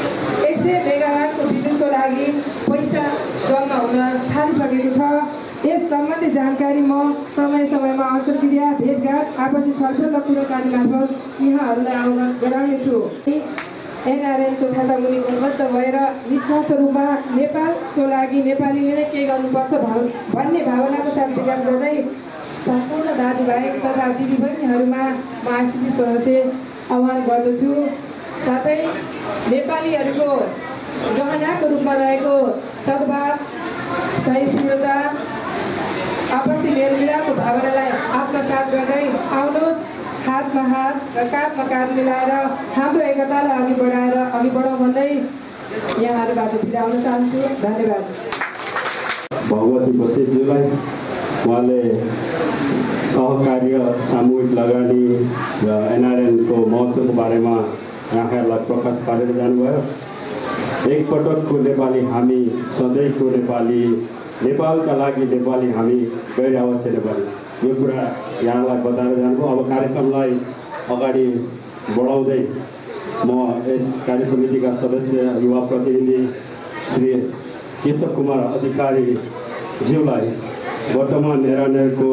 200 मेगावाटको विद्युतको लागि पैसा जम्मा हुन थालिसकेको छ। यस सम्बन्धी जानकारी म समय समयमा अन्तर्क्रिया भेटघाट आपसी छलफल र कुराकानी मार्फत यहाँहरूलाई अवगत गराउनेछु। एनआरएनको छातामुनि गुणबद्ध भएर निस्वार्थ रूपमा नेपालको लागि नेपालीले नै के गर्नुपर्छ भन्ने भावनाको साथ विकास गर्दै सम्पूर्ण दाजुभाइ तथा दिदीबहिनीहरूमा म आशिषित सदस्य आह्वान गर्दछु। साथै नेपालीहरूको गहनाको रूपमा रहेको सद्भाव, सहिष्णुता, आपसी मेलमिलापको भावनालाई आत्मसात गर्दै आउनुहोस्, हातमा हात र काँधमा काँध मिलाएर हाम्रो एकतालाई अघि बढाउँ भन्दै यहाँहरूबाट बिदा हुन चाहन्छु। धन्यवाद।
भगवती बस्नेतज्यूलाई उहाँले सहकार्य, सामूहिक लगानी र एनआरएनको महत्त्वको बारेमा यहाँहरूलाई प्रकाश पारेर जानुभयो। एकपटकको नेपाली हामी, सधैँको नेपाली, नेपालका लागि नेपाली हामी, गैर अवश्य नेपाली, यो कुरा यहाँलाई बताएर जानुभयो। अब कार्यक्रमलाई अगाडि बढाउँदै म यस कार्य समितिका सदस्य युवा प्रतिनिधि श्री केशव कुमार अधिकारीज्यूलाई वर्तमान एनआरएनको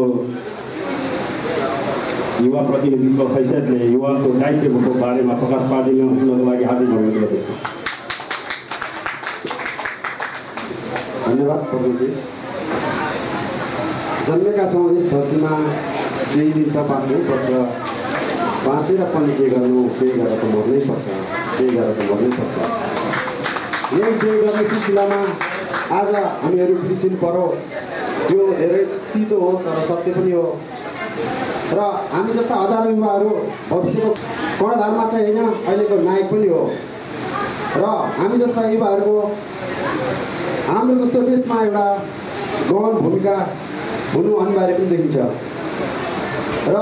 युवा प्रतिनिधिको हैसियतले युवाको दायित्वको बारेमा प्रकाश पारिदिनको लागि हार्दिक अनुरोध गर्दछु।
धन्यवाद प्रभुजी। जन्मेका छौँ यस धरतीमा, केही दिन त बाँच्नै पर्छ, बाँचेर पनि के गर्नु, केही गरेर त मर्नै पर्छ, केही गरेर त मर्नै पर्छ। यही केही गर्ने सिलसिलामा आज हामीहरू वृद्धिशील पर्यो। त्यो धेरै तितो हो तर सत्य पनि हो। र हामी जस्ता हजारौँ युवाहरू भविष्यको कर्णधार मात्रै होइन, अहिलेको नायक पनि हो। र हामी जस्ता युवाहरूको हाम्रो जस्तो देशमा एउटा गहन भूमिका हुनु अनिवार्य पनि देखिन्छ। र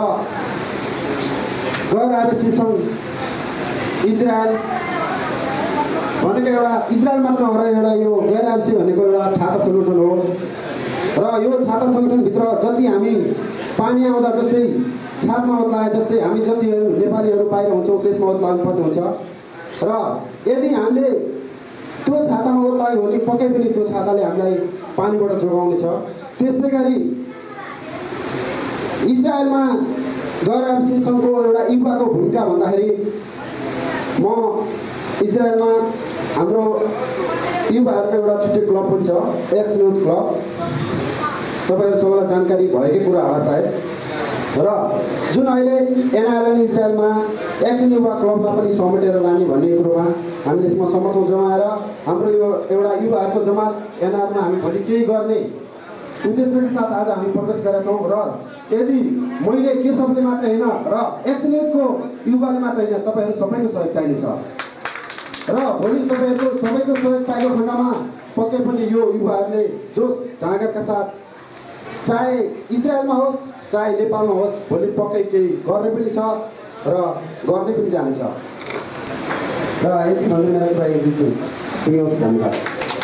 गैर आवासीय सङ्घ इजरायल भनेको एउटा इजरायल मात्र नभएर एउटा यो गैर आवासीय भनेको एउटा छात्र सङ्गठन हो। र यो छात्र सङ्गठनभित्र जति हामी पानी आउँदा जस्तै छातमा ओत्लाए जस्तै हामी जतिहरू नेपालीहरू बाहिर हुन्छौँ त्यसमा ओत्लाउनु पर्ने हुन्छ। र यदि हामीले त्यो छातामा ओत्लायो भने पक्कै पनि त्यो छाताले हामीलाई पानीबाट जोगाउनेछ। त्यस्तै गरी इजरायलमा गैर आवासीय सङ्घको एउटा युवाको भूमिका भन्दाखेरि म इजरायलमा हाम्रो युवाहरूको एउटा छुट्टै क्लब पनि छ, एक्स युथ क्लब। तपाईँहरू सबैलाई जानकारी भएकै कुरा होला सायद। र जुन अहिले एनआरएन इजरायलमा एक्सन युवा क्लबलाई पनि समेटेर लाने भन्ने कुरोमा हामीले यसमा समर्थन जमाएर हाम्रो यो एउटा युवाहरूको जमात एनआरमा हामी भोलि केही गर्ने उद्देश्यका साथ आज हामी प्रवेश गरेका छौँ। र यदि मैले केशवले मात्रै होइन र एक्सन युथको युवाले मात्रै होइन, तपाईँहरू सबैको सहयोग चाहिनेछ। र भोलि तपाईँहरूको सबैको सहयोग पाएको खण्डमा पक्कै पनि यो युवाहरूले जोस जाँगरका साथ चाहे इजरायलमा होस् चाहे नेपालमा होस् भोलि पक्कै केही गर्ने पनि छ र गर्दै पनि जानेछ। र यति भन्दै मेरो कुरा धन्यवाद।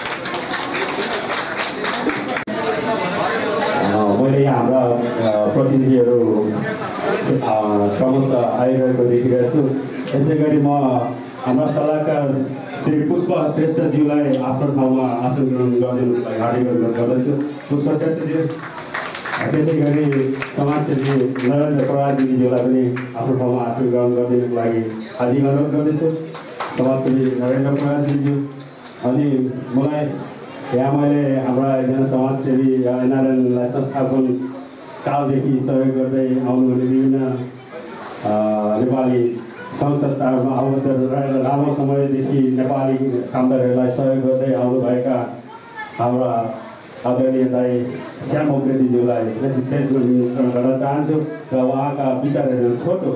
मैले यहाँ हाम्रा प्रतिनिधिहरू क्रमशः आइरहेको देखिरहेको छु। यसै गरी म हाम्रा सल्लाहकार श्री पुष्प श्रेष्ठज्यूलाई आफ्नो ठाउँमा आसन ग्रहण गरिदिनुको लागि हार्दिक अनुरोध गर्दछु। पुष्प श्रेष्ठज्यू, त्यसै गरी समाजसेवी नरेन्द्र प्रधानज्यूलाई पनि आफ्नो ठाउँमा आसन ग्रहण गरिदिनुको लागि हार्दिक अनुरोध गर्दछु। समाजसेवी नरेन्द्र प्रधानज्यू, अनि मलाई यहाँ मैले हाम्रा एकजना समाजसेवी एनआरएनलाई संस्थापन कालदेखि सहयोग गर्दै आउनुहुने विभिन्न नेपाली सङ्घ संस्थाहरूमा आबद्ध रहेर लामो समयदेखि नेपाली कामदारहरूलाई सहयोग गर्दै आउनुभएका हाम्रा आदरणीय दाइ श्याम उप्रेतीज्यूलाई यस स्टेजमा निमन्त्रण गर्न चाहन्छु र उहाँका विचारहरू छोटो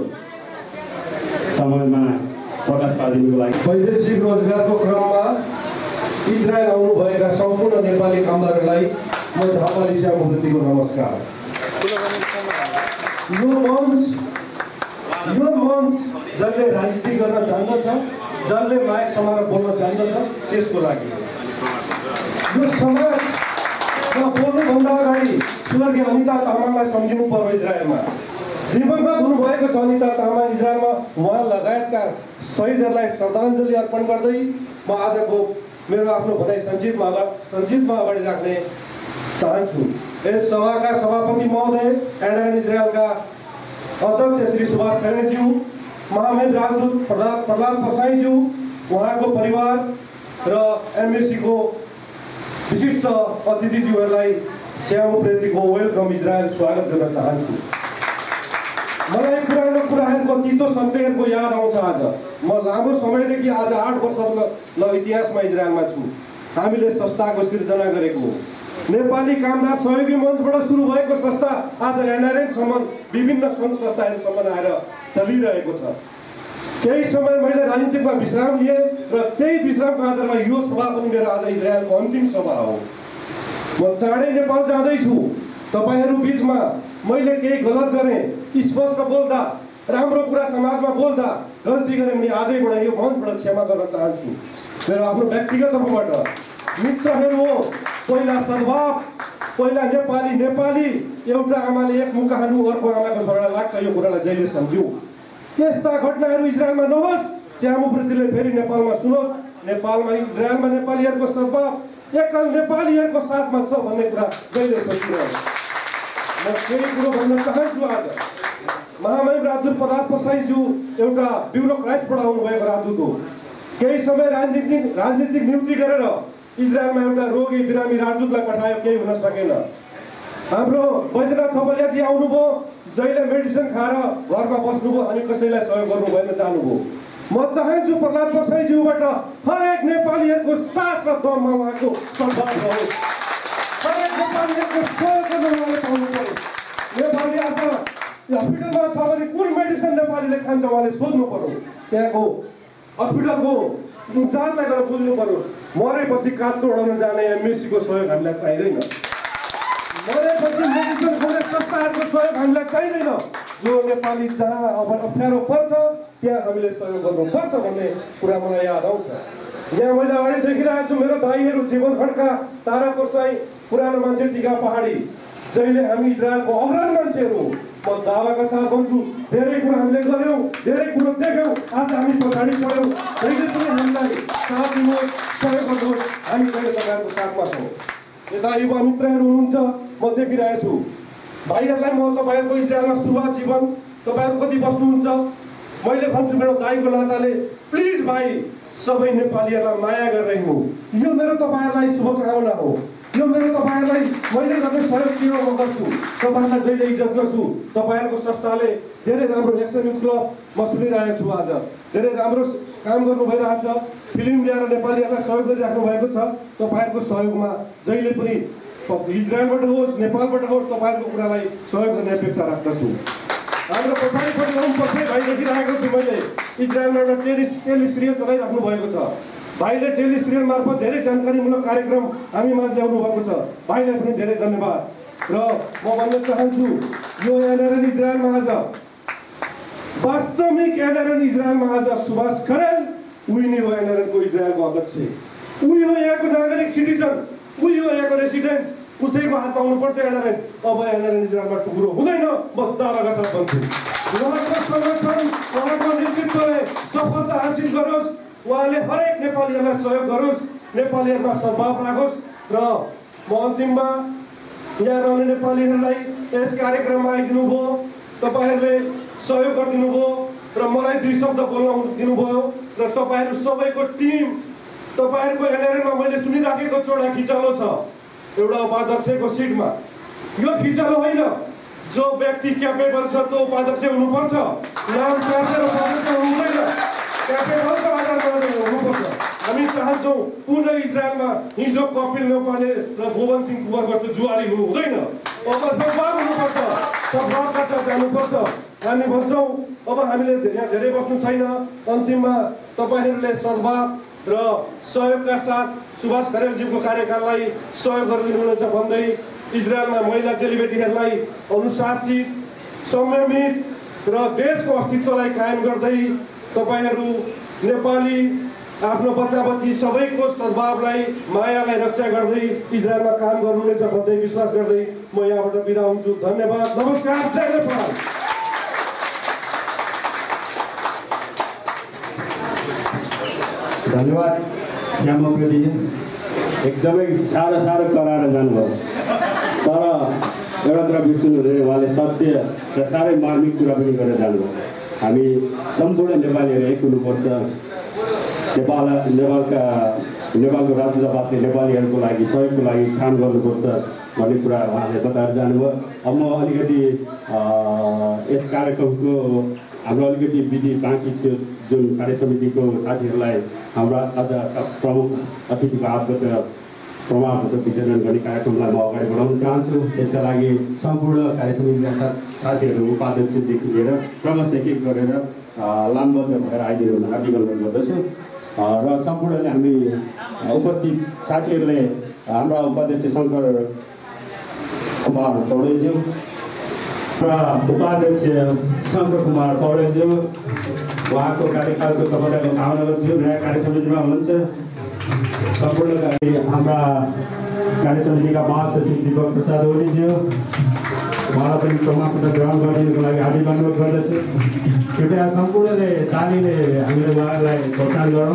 समयमा प्रकाश पारिदिनुको लागि।
वैदेशिक रोजगारको क्रममा इजरायल आउनुभएका सम्पूर्ण नेपाली कामदारहरूलाई म झापाली श्याम उप्रेतीको नमस्कार। यो मञ्च जसले राजनीति गर्न जान्दछ, जसले माइक समाएर बोल्न जान्दछ, त्यसको लागि यो समाजमा बोल्नुभन्दा अगाडि स्वर्गीय अनिता तामाङलाई सम्झिनु पर्यो इजरायलमा। दिवंगत हुनुभएको छ अनिता तामाङ इजरायलमा उहाँ लगायतका शहीदहरूलाई श्रद्धाञ्जली अर्पण गर्दै म आजको मेरो आफ्नो भनाइ सञ्चितमा अगाडि राख्ने चाहन्छु। यस सभाका सभापति महोदय, एनआरएन इजरायलका अध्यक्ष श्री सुभाष खरेलज्यू, महामहिम राजदूत प्रहलाद प्रसाईज्यू, उहाँको परिवार र एमएसीको विशिष्ट अतिथिज्यूहरूलाई श्याम उप्रेतीको वेलकम इजरायल स्वागत गर्न चाहन्छु। मलाई पुरानो कुराहरूको तितो सत्यहरूको याद आउँछ। आज म लामो समयदेखि आज 8 वर्ष इतिहासमा इजरायलमा छु। हामीले संस्थाको सिर्जना गरेको हो। नेपाली कामदार सहयोगी मञ्चबाट सुरु भएको संस्था आज एनआरएनसम्म विभिन्न सङ्घ संस्थाहरूसम्म आएर चलिरहेको छ। केही समय मैले राजनीतिकमा विश्राम लिएँ र त्यही विश्रामको आधारमा यो सभा पनि मेरो आज इजरायलको अन्तिम सभा हो। म चाँडै नेपाल जाँदैछु। तपाईँहरू बिचमा मैले केही गलत गरेँ, स्पष्ट बोल्दा, राम्रो कुरा समाजमा बोल्दा गल्ती गरेँ भने आजैबाट यो मञ्चबाट क्षमा गर्न चाहन्छु। मेरो आफ्नो व्यक्तिगत तर्फबाट मित्रहरू हो। पहिला सद्भाव, पहिला नेपाली एउटा आमाले एक मुखा खानु अर्को आमाको छोरा लाग्छ, यो कुरालाई जहिले सम्झ्यौँ। त्यस्ता घटनाहरू इजरायलमा नहोस्। श्याम उप्रेतीले फेरि नेपालमा सुनोस्। नेपालमा इजरायलमा नेपालीहरूको सद्भाव एकल नेपालीहरूको साथमा छ भन्ने कुरा जहिले सोचिरहोस्। म केही कुरो भन्न चाहन्छु। आज महामहिम राजदूत प्रहलाद प्रसाईज्यू एउटा ब्युरोक्राटबाट आउनुभएको राजदूत हो। केही समय राजनीतिक नियुक्ति गरेर इजरायलमा एउटा रोगी बिरामी राजदूतलाई पठायो, केही हुन सकेन। हाम्रो वैद्यनाथ थपलियाजी आउनुभयो, जहिले मेडिसिन खाएर घरमा बस्नुभयो अनि कसैलाई सहयोग गर्नु भएन, जानुभयो। म चाहन्छु प्रहलाद प्रसाईज्यूबाट हरेक नेपालीहरूको सास र दममा उहाँको सद्भाव रहोस्। हरेक नेपालीहरूको सहयोग गर्न उहाँले पाउनु पर्यो। नेपाली आज हस्पिटलमा छ भने कुन मेडिसिन नेपालीले खान्छ उहाँले सोध्नु पर्यो। त्यहाँको हस्पिटलको इन्चार्जलाई गएर बुझ्नु पर्यो। मरेपछि कात तोडाउन जाने एमएसीको सहयोग हामीलाई चाहिँदैन। मरेपछि मेडिसिन खोज्ने संस्थाहरूको सहयोग हामीलाई चाहिँदैन। जो नेपाली जहाँ अब अप्ठ्यारो पर्छ त्यहाँ हामीले सहयोग गर्नुपर्छ भन्ने कुरा मलाई याद आउँछ। यहाँ मैले अगाडि देखिरहेको छु मेरो दाइहरू जीवन खड्का, तारा प्रसाई, पुरानो मान्छे टिका पहाडी, जहिले हामी इजरायलको अग्रणी मान्छेहरू। म दावाका साथ भन्छु, धेरै कुरा हामीले गऱ्यौँ, धेरै कुरो देख्यौँ। आज हामी पछाडि पऱ्यौँ। जहिले पनि हामीलाई साथ दिनुहोस्, सहयोग गर्नुहोस्। हामी जहिले तपाईँहरूको साथमा छौँ। यता युवा मित्रहरू हुनुहुन्छ, म देखिरहेको छु। भाइहरूलाई म तपाईँहरूको इजरायलमा सुरुवात जीवन तपाईँहरू कति बस्नुहुन्छ मैले भन्छु मेरो दाइको नाताले प्लिज भाइ सबै नेपालीहरूलाई माया गरेर हिँड्नु। यो मेरो तपाईँहरूलाई शुभकामना हो। यो मेरो तपाईँहरूलाई मैले गर्ने सहयोग के हो म गर्छु। तपाईँहरूलाई जहिले इज्जत गर्छु। तपाईँहरूको संस्थाले धेरै राम्रो एक्सन युथ क्लब म सुनिरहेको छु। आज धेरै राम्रो काम गर्नु भइरहेछ। फिल्म ल्याएर नेपालीहरूलाई सहयोग गरिराख्नु भएको छ। तपाईँहरूको सहयोगमा जहिले पनि इजरायलबाट होस् नेपालबाट होस् तपाईँहरूको कुरालाई सहयोग गर्ने अपेक्षा राख्दछु। हाम्रो पछाडिपट्टि आउनुपर्छ भाइ देखिरहेको छु मैले। इजरायलमा एउटा टेली सिरियल चलाइराख्नु भएको छ। भाइले टेली सिरियल मार्फत धेरै जानकारीमूलक कार्यक्रम हामी माझ ल्याउनु भएको छ। भाइलाई पनि धेरै धन्यवाद। र म भन्न चाहन्छु यो एनआरएन इजरायलमा आज वास्तविक एनआरएन इजरायलमा आज सुभाष खरेल उही नै हो एनआरएनको इजरायलको अध्यक्ष। उही हो यहाँको नागरिक सिटिजन, उही हो यहाँको रेसिडेन्स। उसैको हातमा आउनुपर्छ एनआरएन। अब एनआरएन इजरायलमा टुक्रो हुँदैन, म दावाका साथ भन्छु। उहाँको संरक्षण, उहाँको नेतृत्वले सफलता हासिल गरोस्। उहाँले हरेक नेपालीहरूलाई सहयोग गरोस्, नेपालीहरूमा सद्भाव राखोस्। र म अन्तिममा यहाँ रहने नेपालीहरूलाई यस कार्यक्रममा आइदिनु भयो, तपाईँहरूले सहयोग गरिदिनु भयो र मलाई 2 शब्द बोल्न दिनुभयो। र तपाईँहरू सबैको टिम, तपाईँहरूको एनआरएनमा मैले सुनिराखेको छु एउटा खिचालो छ एउटा उपाध्यक्षको सिटमा। यो खिचालो होइन, जो व्यक्ति क्यापेबल छ त्यो उपाध्यक्ष हुनुपर्छ। नाम चासेर उपाध्यक्ष हुँदैन, क्यापेबलको आधारमा हुनुपर्छ। हामी चाहन्छौँ पुनः इजरायलमा हिजो कपिल नेपाले र गोवन सिंह कुमार जस्तो जुवारी हुनु हुँदैन। अब सद्भाव हुनुपर्छ, सद्भावका साथ जानुपर्छ। हामी भन्छौँ अब हामीले यहाँ धेरै बस्नु छैन। अन्तिममा तपाईँहरूले सद्भाव र सहयोगका साथ सुभाष खरेलज्यूको कार्यकाललाई सहयोग गरिदिनुहुनेछ भन्दै इजरायलमा महिला चेलीबेटीहरूलाई अनुशासित, संयमित र देशको अस्तित्वलाई कायम गर्दै तपाईँहरू नेपाली आफ्नो बच्चा-बच्ची सबैको सद्भावलाई, मायालाई रक्षा गर्दै इजरायलमा काम गर्नुहुनेछ भन्दै विश्वास गर्दै म यहाँबाट बिदा हुन्छु। धन्यवाद, नमस्कार, जय नेपाल।
धन्यवाद श्याम ओकेलीजी, एकदमै साह्रो कराएर जानुभयो। तर एउटा कुरा बिर्सिनु हुँदैन, उहाँले सत्य र साह्रै मार्मिक कुरा पनि गरेर जानुभयो। हामी सम्पूर्ण नेपालीहरू एक हुनुपर्छ, नेपालको राजदूतावासले नेपालीहरूको लागि सहयोगको लागि काम गर्नुपर्छ भन्ने कुरा उहाँले बताएर जानुभयो। अब म अलिकति यस कार्यक्रमको हाम्रो अलिकति विधि बाँकी थियो, जुन कार्य समितिको साथीहरूलाई हाम्रा आज प्रमुख अतिथिको हातबाट प्रमाणपत्र वितरण गर्ने कार्यक्रमलाई म अगाडि बढाउन चाहन्छु। त्यसका लागि सम्पूर्ण कार्य समितिका साथीहरू उपाध्यक्षदेखि लिएर क्रमशः एक एक गरेर लामबद्ध भएर आइदिनु अनुरोध गर्दछु। र सम्पूर्णले हामी उपस्थित साथीहरूले हाम्रा उपाध्यक्ष शङ्कर कुमार पौडेलज्यू र उपाध्यक्ष शङ्कर कुमार पौडेलज्यू, उहाँको कार्यकालको सफलताको कामना गर्छु। नयाँ कार्य समितिमा हुनुहुन्छ। सम्पूर्ण हाम्रा कार्य समितिका महासचिव दीपक प्रसाद ओलीज्यू, उहाँलाई पनि प्रमाणपत्र ग्रहण गरिदिनुको लागि हार्दिक अनुरोध गर्दछु। कृपया सम्पूर्णले तालीले हामीले उहाँलाई प्रोत्साहन गरौँ।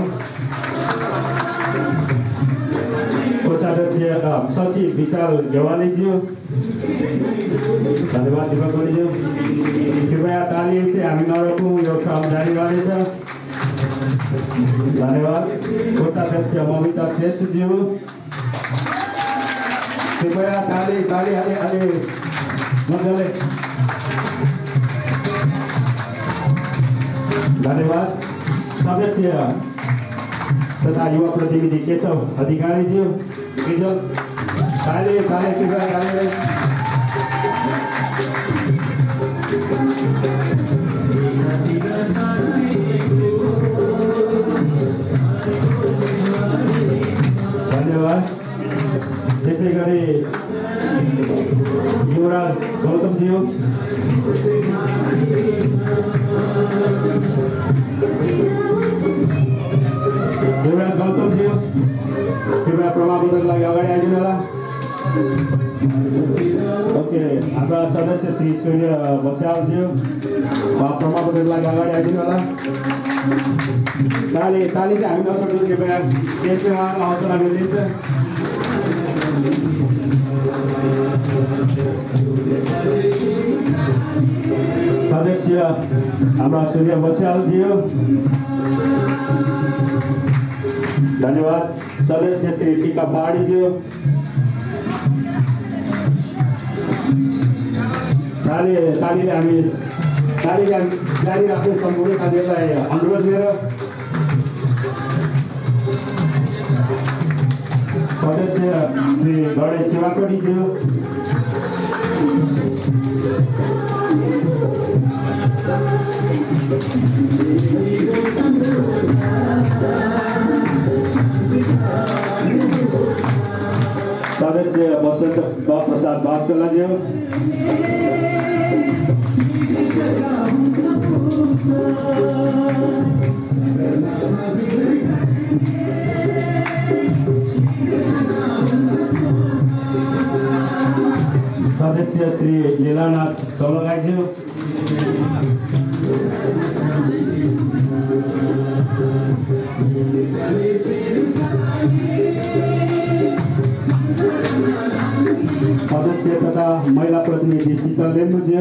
कोषाध्यक्ष सचिव विशाल गेवालीज्यू, धन्यवाद दीपक ओलीज्यू। कृपया ताली चाहिँ हामी नरोकौँ, यो क्रम जारी रहनेछ। धन्यवाद। कोषाध्यक्ष ममिता श्रेष्ठज्यू, कृपया ताली अलि मजाले। धन्यवाद। सदस्य तथा युवा प्रतिनिधि केशव अधिकारीज्यू, ताली कृपया ताली। धन्यवाद। त्यसै गरी युवराज गौतमज्यू, कृपया प्रमाणपत्रको लागि अगाडि आइदिनु होला। ओके, हाम्रा सदस्य श्री सूर्य बस्यालज्यू, प्रमाणपत्रको लागि अगाडि आइदिनु होला। ताली चाहिँ हामी नसक्नु, कृपया त्यसले उहाँको हौसला मिलिदिन्छ। सदस्य हाम्रा सूर्य बस्यालज्यू, धन्यवाद। सदस्य श्री टीका पहाडीज्यू, तालीले हामी जारी राख्ने सम्पूर्ण साथीहरूलाई अनुरोध मेरो। सदस्य श्री गणेश सेवाकोटीज्यू, सदस्य बसन्त प्रसाद भास्करज्यू, सदस्य श्री लीलानाथ चौलगाईज्यू, सदस्य तथा महिला प्रतिनिधि शीतल लेम्बुज्यू,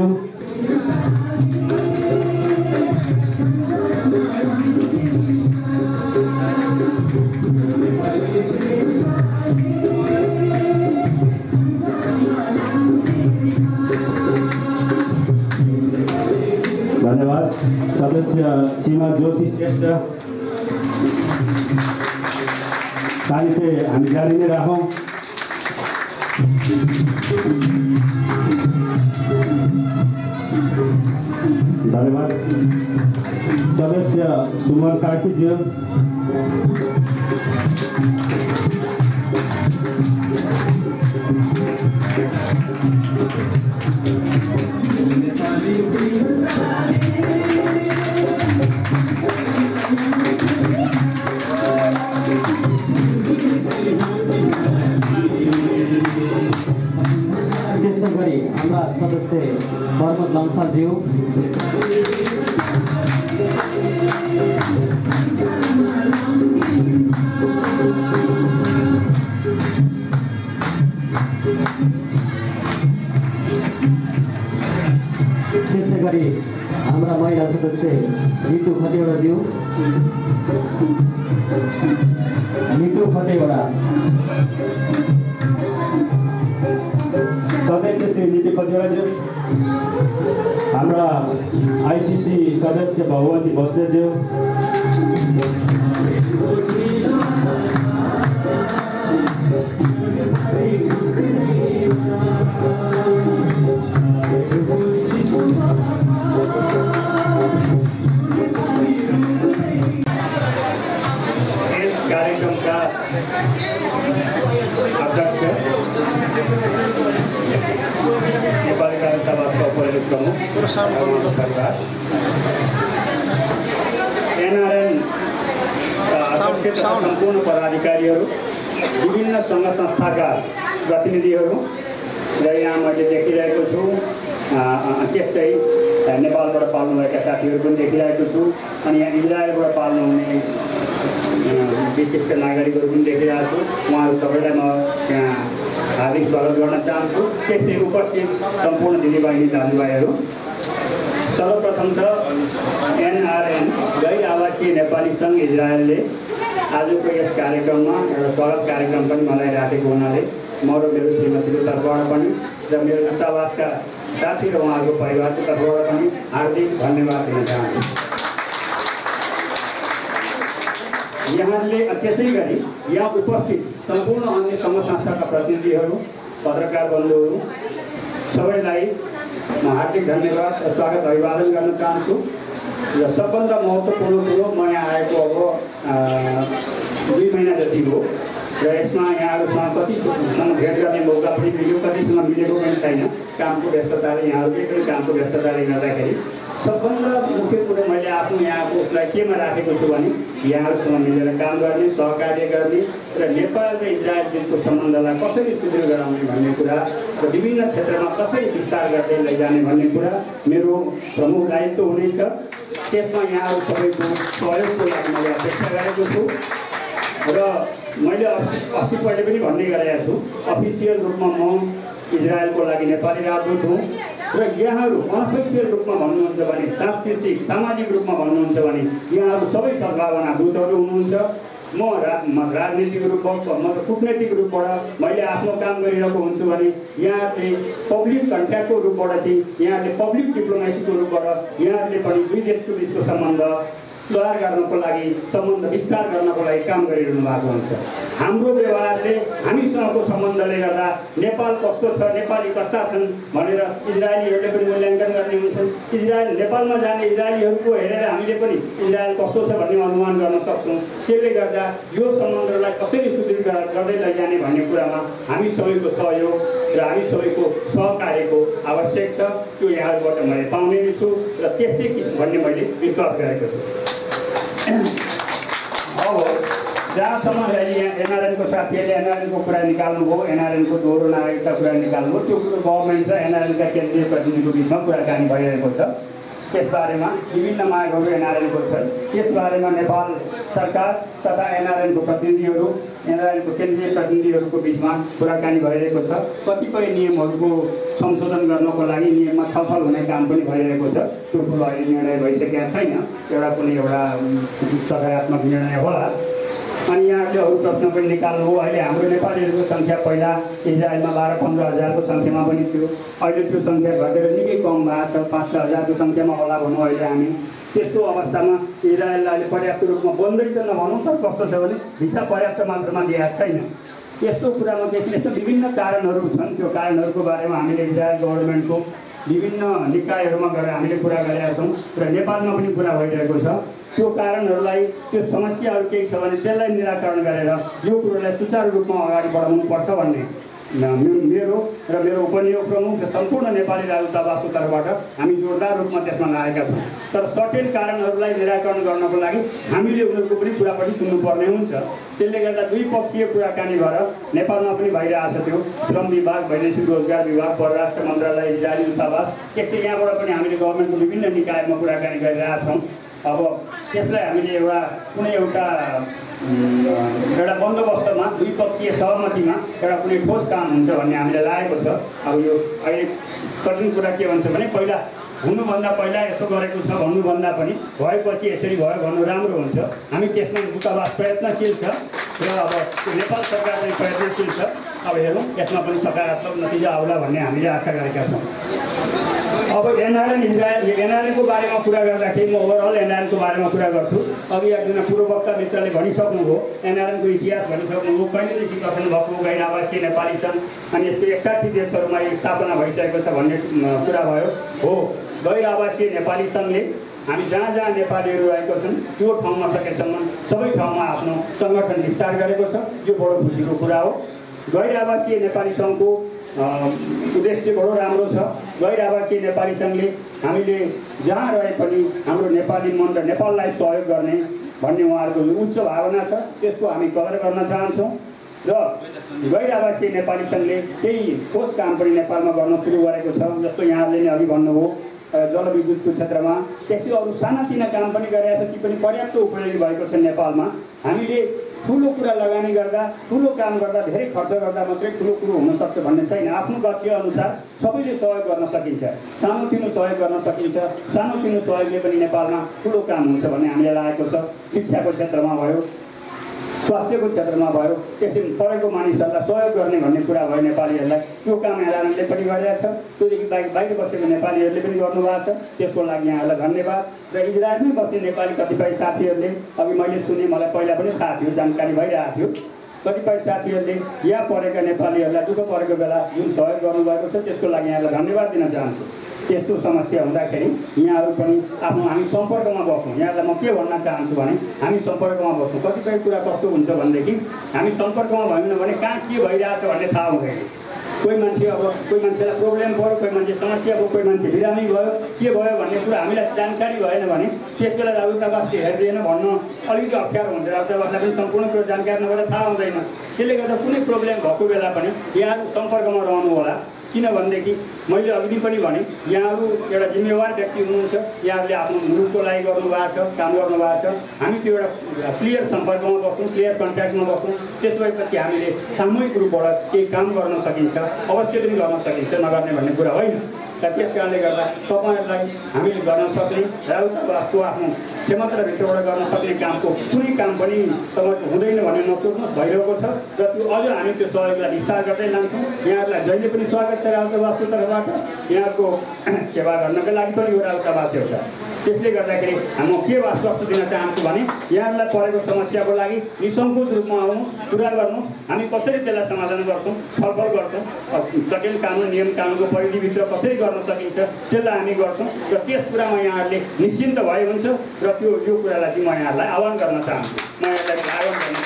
धन्यवाद। सदस्य सीमा जोशी श्रेष्ठ, ताली चाहिँ हामी जारी नै राखौँ। धन्यवाद। सदस्य सुमन कार्कीज्यू,
त्यसै गरी हाम्रा सदस्य बर्मद लम्साज्यू, त्यसै गरी हाम्रा महिला सदस्य नितु खतिवडाज्यू
सदस्य श्री नितु खतिवडाज्यू, हाम्रा आइसिसी सदस्य भगवती बस्नेज्यू,
कार्यक्रमका अध्यक्ष नेपाली काङ्ग्रेसका उपप्रमुख परिवार एनआरएन अध्यक्ष सम्पूर्ण पदाधिकारीहरू, विभिन्न सङ्घ संस्थाका प्रतिनिधिहरू र यहाँ मैले देखिरहेको छु त्यस्तै नेपालबाट पाल्नुभएका साथीहरू पनि देखिरहेको छु अनि यहाँ इजरायलबाट पाल्नुहुने विशिष्ट नागरिकहरू पनि देखिरहेको छु। उहाँहरू सबैलाई म यहाँ हार्दिक स्वागत गर्न चाहन्छु। त्यस्तै उपस्थित सम्पूर्ण दिदीबहिनी दाजुभाइहरू, सर्वप्रथम त एनआरएन गैर आवासीय नेपाली सङ्घ इजरायलले आजको यस कार्यक्रममा एउटा स्वागत कार्यक्रम पनि मलाई राखेको हुनाले म र मेरो श्रीमतीको तर्फबाट पनि र मेरो दूतावासका साथी र उहाँहरूको परिवारको तर्फबाट पनि हार्दिक धन्यवाद दिन चाहन्छु। यहाँले त्यसै गरी यहाँ उपस्थित सम्पूर्ण अन्य सङ्घ संस्थाका प्रतिनिधिहरू, पत्रकार बन्धुहरू सबैलाई म हार्दिक धन्यवाद र स्वागत अभिवादन गर्न चाहन्छु। र सबभन्दा महत्त्वपूर्ण कुरो, म यहाँ आएको अब 2 महिना जति हो र यसमा यहाँहरूसँग कतिसँग भेट गर्ने मौका पनि मिल्यो, कतिसँग मिलेको पनि छैन। कामको व्यस्तताले, यहाँहरूकै पनि कामको व्यस्तताले गर्दाखेरि सबभन्दा मुख्य कुरो मैले आफ्नो यहाँको उसलाई केमा राखेको छु भने यहाँहरूसँग मिलेर काम गर्ने, सहकार्य गर्ने र नेपाल र इजरायल बिचको सम्बन्धलाई कसरी सुदृढ गराउने भन्ने कुरा र विभिन्न क्षेत्रमा कसरी विस्तार गर्दै लैजाने भन्ने कुरा मेरो प्रमुख दायित्व हुनेछ। त्यसमा यहाँहरू सबैको सहयोगको लागि मैले अपेक्षा गरेको छु र मैले अस्ति पहिले पनि भन्ने गरेको छु, अफिसियल रूपमा म इजरायलको लागि नेपाली राजदूत हुँ र यहाँहरू अनअफिसियल रूपमा भन्नुहुन्छ भने, सांस्कृतिक सामाजिक रूपमा भन्नुहुन्छ भने यहाँहरू सबै सद्भावना दूतहरू हुनुहुन्छ। म राजनीतिक रूपबाट, म त कूटनैतिक रूपबाट मैले आफ्नो काम गरिरहेको हुन्छु भने यहाँहरूले पब्लिक कन्ट्याक्टको रूपबाट चाहिँ, यहाँहरूले पब्लिक डिप्लोमेसीको रूपबाट यहाँहरूले पनि दुई देशको बिचको सम्बन्ध सुधार गर्नको लागि, सम्बन्ध विस्तार गर्नको लागि काम गरिरहनु भएको हुन्छ। हाम्रो व्यवहारले, हामीसँगको सम्बन्धले गर्दा नेपाल कस्तो छ, नेपाली कस्ता छन् भनेर इजरायलीहरूले पनि मूल्याङ्कन गर्ने हुन्छन्। इजरायल नेपालमा जाने इजरायलीहरूको हेरेर हामीले पनि इजरायल कस्तो छ भन्ने अनुमान गर्न सक्छौँ। त्यसले गर्दा यो सम्बन्धलाई कसरी सुदृढ गर्दै लैजाने भन्ने कुरामा हामी सबैको सहयोग र हामी सबैको सहकार्यको आवश्यक छ। त्यो यहाँहरूबाट मैले पाउने नै छु र त्यस्तै किसिम भन्ने मैले विश्वास गरेको छु। अब जहाँसम्म यहाँ एनआरएनको साथीहरूले एनआरएनको कुरा निकाल्नुभयो, एनआरएनको दोहोरो नागरिकता कुरा निकाल्नुभयो, त्यो कुरो गभर्मेन्ट र एनआरएनका केन्द्रीय प्रतिनिधिको बिचमा कुराकानी भइरहेको छ। त्यसबारेमा विभिन्न मागहरू एनआरएनको छन्। त्यसबारेमा नेपाल सरकार तथा एनआरएनको प्रतिनिधिहरू, एनआरएनको केन्द्रीय प्रतिनिधिहरूको बिचमा कुराकानी भइरहेको छ। कतिपय नियमहरूको संशोधन गर्नको लागि नियममा छलफल हुने काम पनि भइरहेको छ। त्यो कुरो अहिले निर्णय भइसकेका छैन, एउटा कुनै एउटा सकारात्मक निर्णय होला। अनि यहाँहरूले अरू प्रश्न पनि निकाल्नुभयो। अहिले हाम्रो नेपालीहरूको सङ्ख्या पहिला इजरायलमा 12-15 हजारको सङ्ख्यामा पनि थियो, अहिले त्यो सङ्ख्या घटेर निकै कम भएको छ, 5-6 हजारको सङ्ख्यामा होला भनौँ अहिले हामी। त्यस्तो अवस्थामा इजरायललाई अहिले पर्याप्त रूपमा बन्दै त नभनौँ, तर कस्तो छ भने भिसा पर्याप्त मात्रामा दिएको छैन। यस्तो कुरामा देखिने विभिन्न कारणहरू छन्। त्यो कारणहरूको बारेमा हामीले इजरायल गभर्मेन्टको विभिन्न निकायहरूमा गएर हामीले कुरा गरेका छौँ र नेपालमा पनि कुरा भइरहेको छ। त्यो कारणहरूलाई, त्यो समस्याहरू केही छ भने त्यसलाई निराकरण गरेर यो कुरोलाई सुचारू रूपमा अगाडि बढाउनुपर्छ भन्ने मेरो र मेरो उपनियोग प्रमुख र सम्पूर्ण नेपाली राजदूतावासको तर्फबाट हामी जोरदार रूपमा त्यसमा लागेका छौँ। तर सर्टेन कारणहरूलाई निराकरण गर्नको लागि हामीले उनीहरूको पनि कुरापट्टि सुन्नुपर्ने हुन्छ। त्यसले गर्दा द्विपक्षीय कुराकानी भएर नेपालमा पनि भइरहेको छ। त्यो श्रम विभाग, वैदेशिक रोजगार विभाग, परराष्ट्र मन्त्रालय, इजरायली दूतावास, त्यस्तै यहाँबाट पनि हामीले गभर्मेन्टको विभिन्न निकायमा कुराकानी गरिरहेका छौँ। अब त्यसलाई हामीले एउटा बन्दोबस्तमा, द्विपक्षीय सहमतिमा एउटा कुनै ठोस काम हुन्छ भन्ने हामीलाई लागेको छ। अब यो अहिले कठिन कुरा के भन्छ भने पहिला हुनुभन्दा पहिला यसो गरेको छ भन्नुभन्दा पनि भएपछि यसरी भयो भन्नु राम्रो हुन्छ। हामी त्यसमा दूतावास प्रयत्नशील छ र अब नेपाल सरकार चाहिँ प्रयत्नशील छ। अब हेरौँ यसमा पनि सकारात्मक नतिजा आउला भन्ने हामीले आशा गरेका छौँ। अब एनआरएन एनआरएनको बारेमा कुरा गर्दाखेरि म ओभरअल एनआरएनको बारेमा कुरा गर्छु। अघि एकजना पूर्ववक्ता मित्रले भनिसक्नुभयो, एनआरएनको इतिहास भनिसक्नुभयो, कहिलेदेखि गठन भएको गैर आवासीय नेपाली सङ्घ अनि यस्तो 61 देशहरूमा यो स्थापना भइसकेको छ भन्ने कुरा भयो। हो, गैर आवासीय नेपाली सङ्घले हामी जहाँ जहाँ नेपालीहरू रहेको छन् त्यो ठाउँमा सकेसम्म सबै ठाउँमा आफ्नो सङ्गठन विस्तार गरेको छ। यो बडो खुसीको कुरा हो। गैर आवासीय नेपाली सङ्घको उद्देश्य बडो राम्रो छ। गैर आवासीय नेपाली सङ्घले हामीले जहाँ रहे पनि हाम्रो नेपाली मन र नेपाललाई सहयोग गर्ने भन्ने उहाँहरूको जो उच्च भावना छ त्यसको हामी कदर गर्न चाहन्छौँ। र गैर आवासीय नेपाली सङ्घले केही ठोस काम पनि नेपालमा गर्न सुरु गरेको छ। जस्तो यहाँले नै अघि भन्नुभयो जलविद्युतको क्षेत्रमा, त्यस्तै अरू सानातिना काम पनि गरेका छ ती पनि पर्याप्त उपयोगी भएको छ नेपालमा। हामीले ठुलो कुरा लगानी गर्दा, ठुलो काम गर्दा, धेरै खर्च गर्दा मात्रै ठुलो कुरो हुनसक्छ भन्ने छैन। आफ्नो लक्ष्य अनुसार सबैले सहयोग गर्न सकिन्छ, सानोतिनो सहयोग गर्न सकिन्छ। सानोतिनो सहयोगले पनि नेपालमा ठुलो काम हुन्छ भन्ने हामीलाई लागेको छ। शिक्षाको क्षेत्रमा भयो, स्वास्थ्यको क्षेत्रमा भयो, त्यसै पढेको मानिसहरूलाई सहयोग गर्ने भन्ने कुरा भयो नेपालीहरूलाई। त्यो काम एनआरएनले पनि गरेको छ। त्योदेखि बाहिर बसेको नेपालीहरूले पनि गर्नुभएको छ। त्यसको लागि यहाँहरूलाई धन्यवाद। र इजरायलमै बस्ने नेपाली कतिपय साथीहरूले, अघि मैले सुने, मलाई पहिला पनि थाहा थियो, जानकारी भइरहेको थियो, कतिपय साथीहरूले यहाँ पढेका नेपालीहरूलाई दुःख परेको बेला जुन सहयोग गर्नुभएको छ त्यसको लागि यहाँलाई धन्यवाद दिन चाहन्छु। त्यस्तो समस्या हुँदाखेरि यहाँहरू पनि आफ्नो हामी सम्पर्कमा बसौँ। यहाँलाई म के भन्न चाहन्छु भने हामी सम्पर्कमा बसौँ। कतिपय कुरा कस्तो हुन्छ भनेदेखि हामी सम्पर्कमा भएन भने कहाँ के भइरहेछ भन्ने थाहा हुँदैन। कोही मान्छे कोही मान्छेलाई प्रब्लम भयो, कोही मान्छे समस्या भयो, कोही मान्छे बिरामी भयो, के भयो भन्ने कुरा हामीलाई जानकारी भएन भने त्यस बेला राउतावासले हेर्दैन भन्न अलिकति अप्ठ्यारो हुन्छ। राउतावासलाई पनि सम्पूर्ण कुरो जानकारी नभएर थाहा हुँदैन। त्यसले गर्दा कुनै प्रब्लम भएको बेला पनि यहाँहरू सम्पर्कमा रहनु होला। किनभनेदेखि मैले अघि पनि भने यहाँहरू एउटा जिम्मेवार व्यक्ति हुनुहुन्छ। यहाँहरूले आफ्नो मुलुकको लागि गर्नुभएको छ, काम गर्नुभएको छ। हामी त्यो एउटा क्लियर सम्पर्कमा बस्छौँ, क्लियर कन्ट्याक्टमा बस्छौँ। त्यसो भएपछि हामीले सामूहिक रूपबाट केही काम गर्न सकिन्छ, अवश्य पनि गर्न सकिन्छ, नगर्ने भन्ने कुरा होइन। र त्यस कारणले गर्दा तपाईँहरूलाई हामीले गर्न सक्ने राउतावासको आफ्नो क्षमताभित्रबाट गर्न सक्ने कामको कुनै काम पनि तपाईँको हुँदैन भन्ने नसोच्नुहोस्, भइरहेको छ। र त्यो अझ हामी त्यो सहयोगलाई विस्तार गर्दै लान्छौँ। यहाँहरूलाई जहिले पनि स्वागत छ राउतावासको तर्फबाट। यहाँको सेवा गर्नको लागि पनि यो राउतावास एउटा। त्यसले गर्दाखेरि म के आश्वस्त दिन चाहन्छु भने यहाँहरूलाई परेको समस्याको लागि निसङ्कोच रूपमा आउनुहोस्, कुरा गर्नुहोस्। हामी कसरी त्यसलाई समाधान गर्छौँ, छलफल गर्छौँ। सकेन कानुन नियम कानुनको परिधिभित्र कसरी गर्न सकिन्छ त्यसलाई हामी गर्छौँ। र त्यस कुरामा यहाँहरूले निश्चिन्त भए हुन्छ। र त्यो यो कुरालाई चाहिँ म यहाँहरूलाई आह्वान गर्न चाहन्छु। म यहाँलाई आह्वान गर्न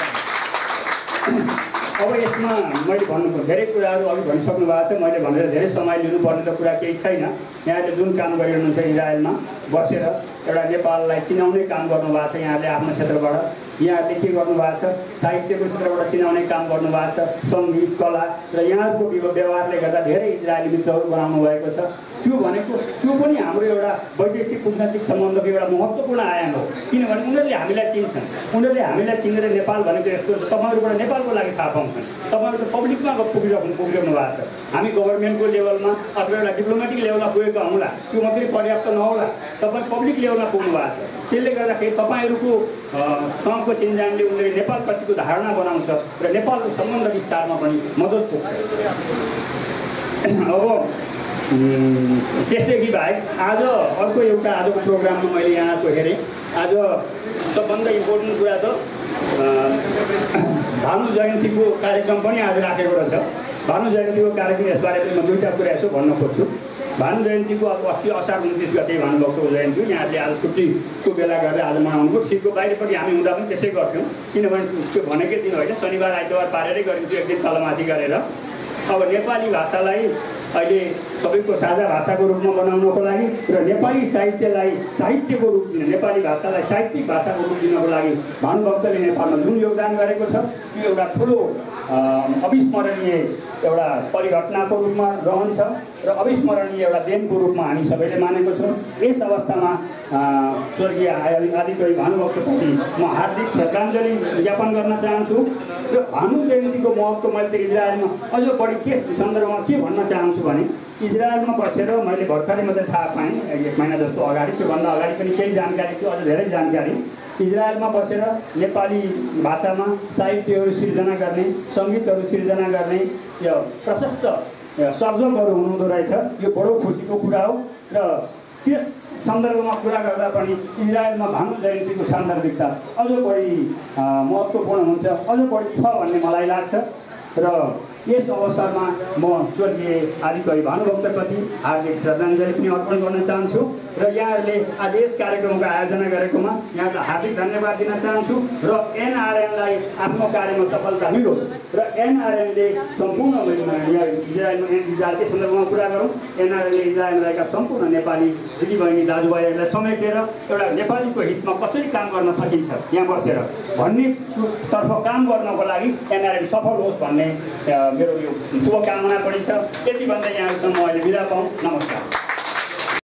चाहन्छु। अब यसमा मैले भन्नु धेरै कुराहरू अघि भनिसक्नु भएको छ। मैले भनेर धेरै समय लिनुपर्ने त कुरा केही छैन। यहाँले जुन काम गरिरहनुहुन्छ इजरायलमा बसेर एउटा नेपाललाई चिनाउने काम गर्नुभएको छ। यहाँले आफ्नो क्षेत्रबाट यहाँले के गर्नुभएको छ, साहित्यको क्षेत्रबाट चिनाउने काम गर्नुभएको छ, सङ्गीत कला र यहाँहरूको व्यवहारले गर्दा धेरै इजरायली मित्रहरू बनाउनु भएको छ। त्यो भनेको त्यो पनि हाम्रो एउटा वैदेशिक कूटनैतिक सम्बन्धको एउटा महत्त्वपूर्ण आयाम हो। किनभने उनीहरूले हामीलाई चिन्छन्, उनीहरूले हामीलाई चिनेर नेपाल भनेको यस्तो तपाईँहरूबाट नेपालको लागि थाहा पाउँछन्। तपाईँहरू त पब्लिकमा पुगिरहनु भएको छ। हामी गभर्मेन्टको लेभलमा अथवा एउटा डिप्लोमेटिक लेभलमा पुगेको हौँला, त्यो मात्रै पर्याप्त नहोला। तपाईँ पब्लिक लेभलमा पुग्नु भएको छ। त्यसले गर्दाखेरि तपाईँहरूको सँगको चिन्जानले उनीहरूले नेपालप्रतिको धारणा बनाउँछ र नेपालको सम्बन्ध विस्तारमा पनि मद्दत पुग्छ। अब त्यसदेखि बाहेक आज अर्को एउटा आजको प्रोग्राममा मैले यहाँको हेरेँ। आज सबभन्दा इम्पोर्टेन्ट कुरा त भानु जयन्तीको कार्यक्रम पनि आज राखेको रहेछ। भानु जयन्तीको कार्यक्रम यसबारे पनि म दुईवटा कुरा यसो भन्न खोज्छु। भानु जयन्तीको अब अस्ति असार 29 गते भानुभक्तको जयन्ती हो। यहाँले आज छुट्टीको बेला गरेर आज मनाउनुभयो। सिटको बाहिर पनि हामी हुँदा पनि त्यसै गर्थ्यौँ। किनभने त्यो भनेकै दिन होइन, शनिबार आइतबार पारेरै गरिन्थ्यो, एक दिन तलमाथि गरेर। अब नेपाली भाषालाई अहिले सबैको साझा भाषाको रूपमा बनाउनको लागि र नेपाली साहित्यलाई साहित्यको रूप दिन, नेपाली भाषालाई साहित्यिक भाषाको रूप दिनको लागि भानुभक्तले नेपालमा जुन योगदान गरेको छ त्यो एउटा ठुलो अविस्मरणीय एउटा परिघटनाको रूपमा रहन्छ र अविस्मरणीय एउटा देनको रूपमा हामी सबैले मानेको छौँ। यस अवस्थामा स्वर्गीय आदिकवि भानुभक्तप्रति म हार्दिक श्रद्धाञ्जली ज्ञापन गर्न चाहन्छु। र भानु जयन्तीको महत्त्व मैले त इजरायलमा अझ बढी के सन्दर्भमा के भन्न चाहन्छु भने इजरायलमा बसेर मैले भर्खरै मात्रै थाहा पाएँ 1 महिना जस्तो अगाडि, त्योभन्दा अगाडि पनि केही जानकारी थियो, अझ धेरै जानकारी। इजरायलमा बसेर नेपाली भाषामा साहित्यहरू सिर्जना गर्ने, सङ्गीतहरू सिर्जना गर्ने यो प्रशस्त सर्जकहरू हुनुहुँदो रहेछ। यो बडो खुसीको कुरा हो र त्यस सन्दर्भमा कुरा गर्दा पनि इजरायलमा भानु जयन्तीको सान्दर्भिकता अझ बढी महत्त्वपूर्ण हुन्छ, अझ बढी छ भन्ने मलाई लाग्छ। र यस अवसरमा म स्वर्गीय आदिकवि भानुभक्तप्रति हार्दिक श्रद्धाञ्जली पनि अर्पण गर्न चाहन्छु र यहाँहरूले आज यस कार्यक्रमको आयोजना गरेकोमा यहाँलाई हार्दिक धन्यवाद दिन चाहन्छु र एनआरएनलाई आफ्नो कार्यमा सफलता मिलोस् र एनआरएनले सम्पूर्ण इजरायलकै सन्दर्भमा कुरा गरौँ, एनआरएनले इजरायलमा रहेका सम्पूर्ण नेपाली दिदीबहिनी दाजुभाइहरूलाई समेटेर एउटा नेपालीको हितमा कसरी काम गर्न सकिन्छ यहाँ बसेर भन्ने तर्फ काम गर्नको लागि एनआरएन सफल होस् भन्ने मेरो यो शुभकामना पनि छ। यति भन्दै यहाँहरूसँग अहिले बिदा पाऊँ। नमस्कार।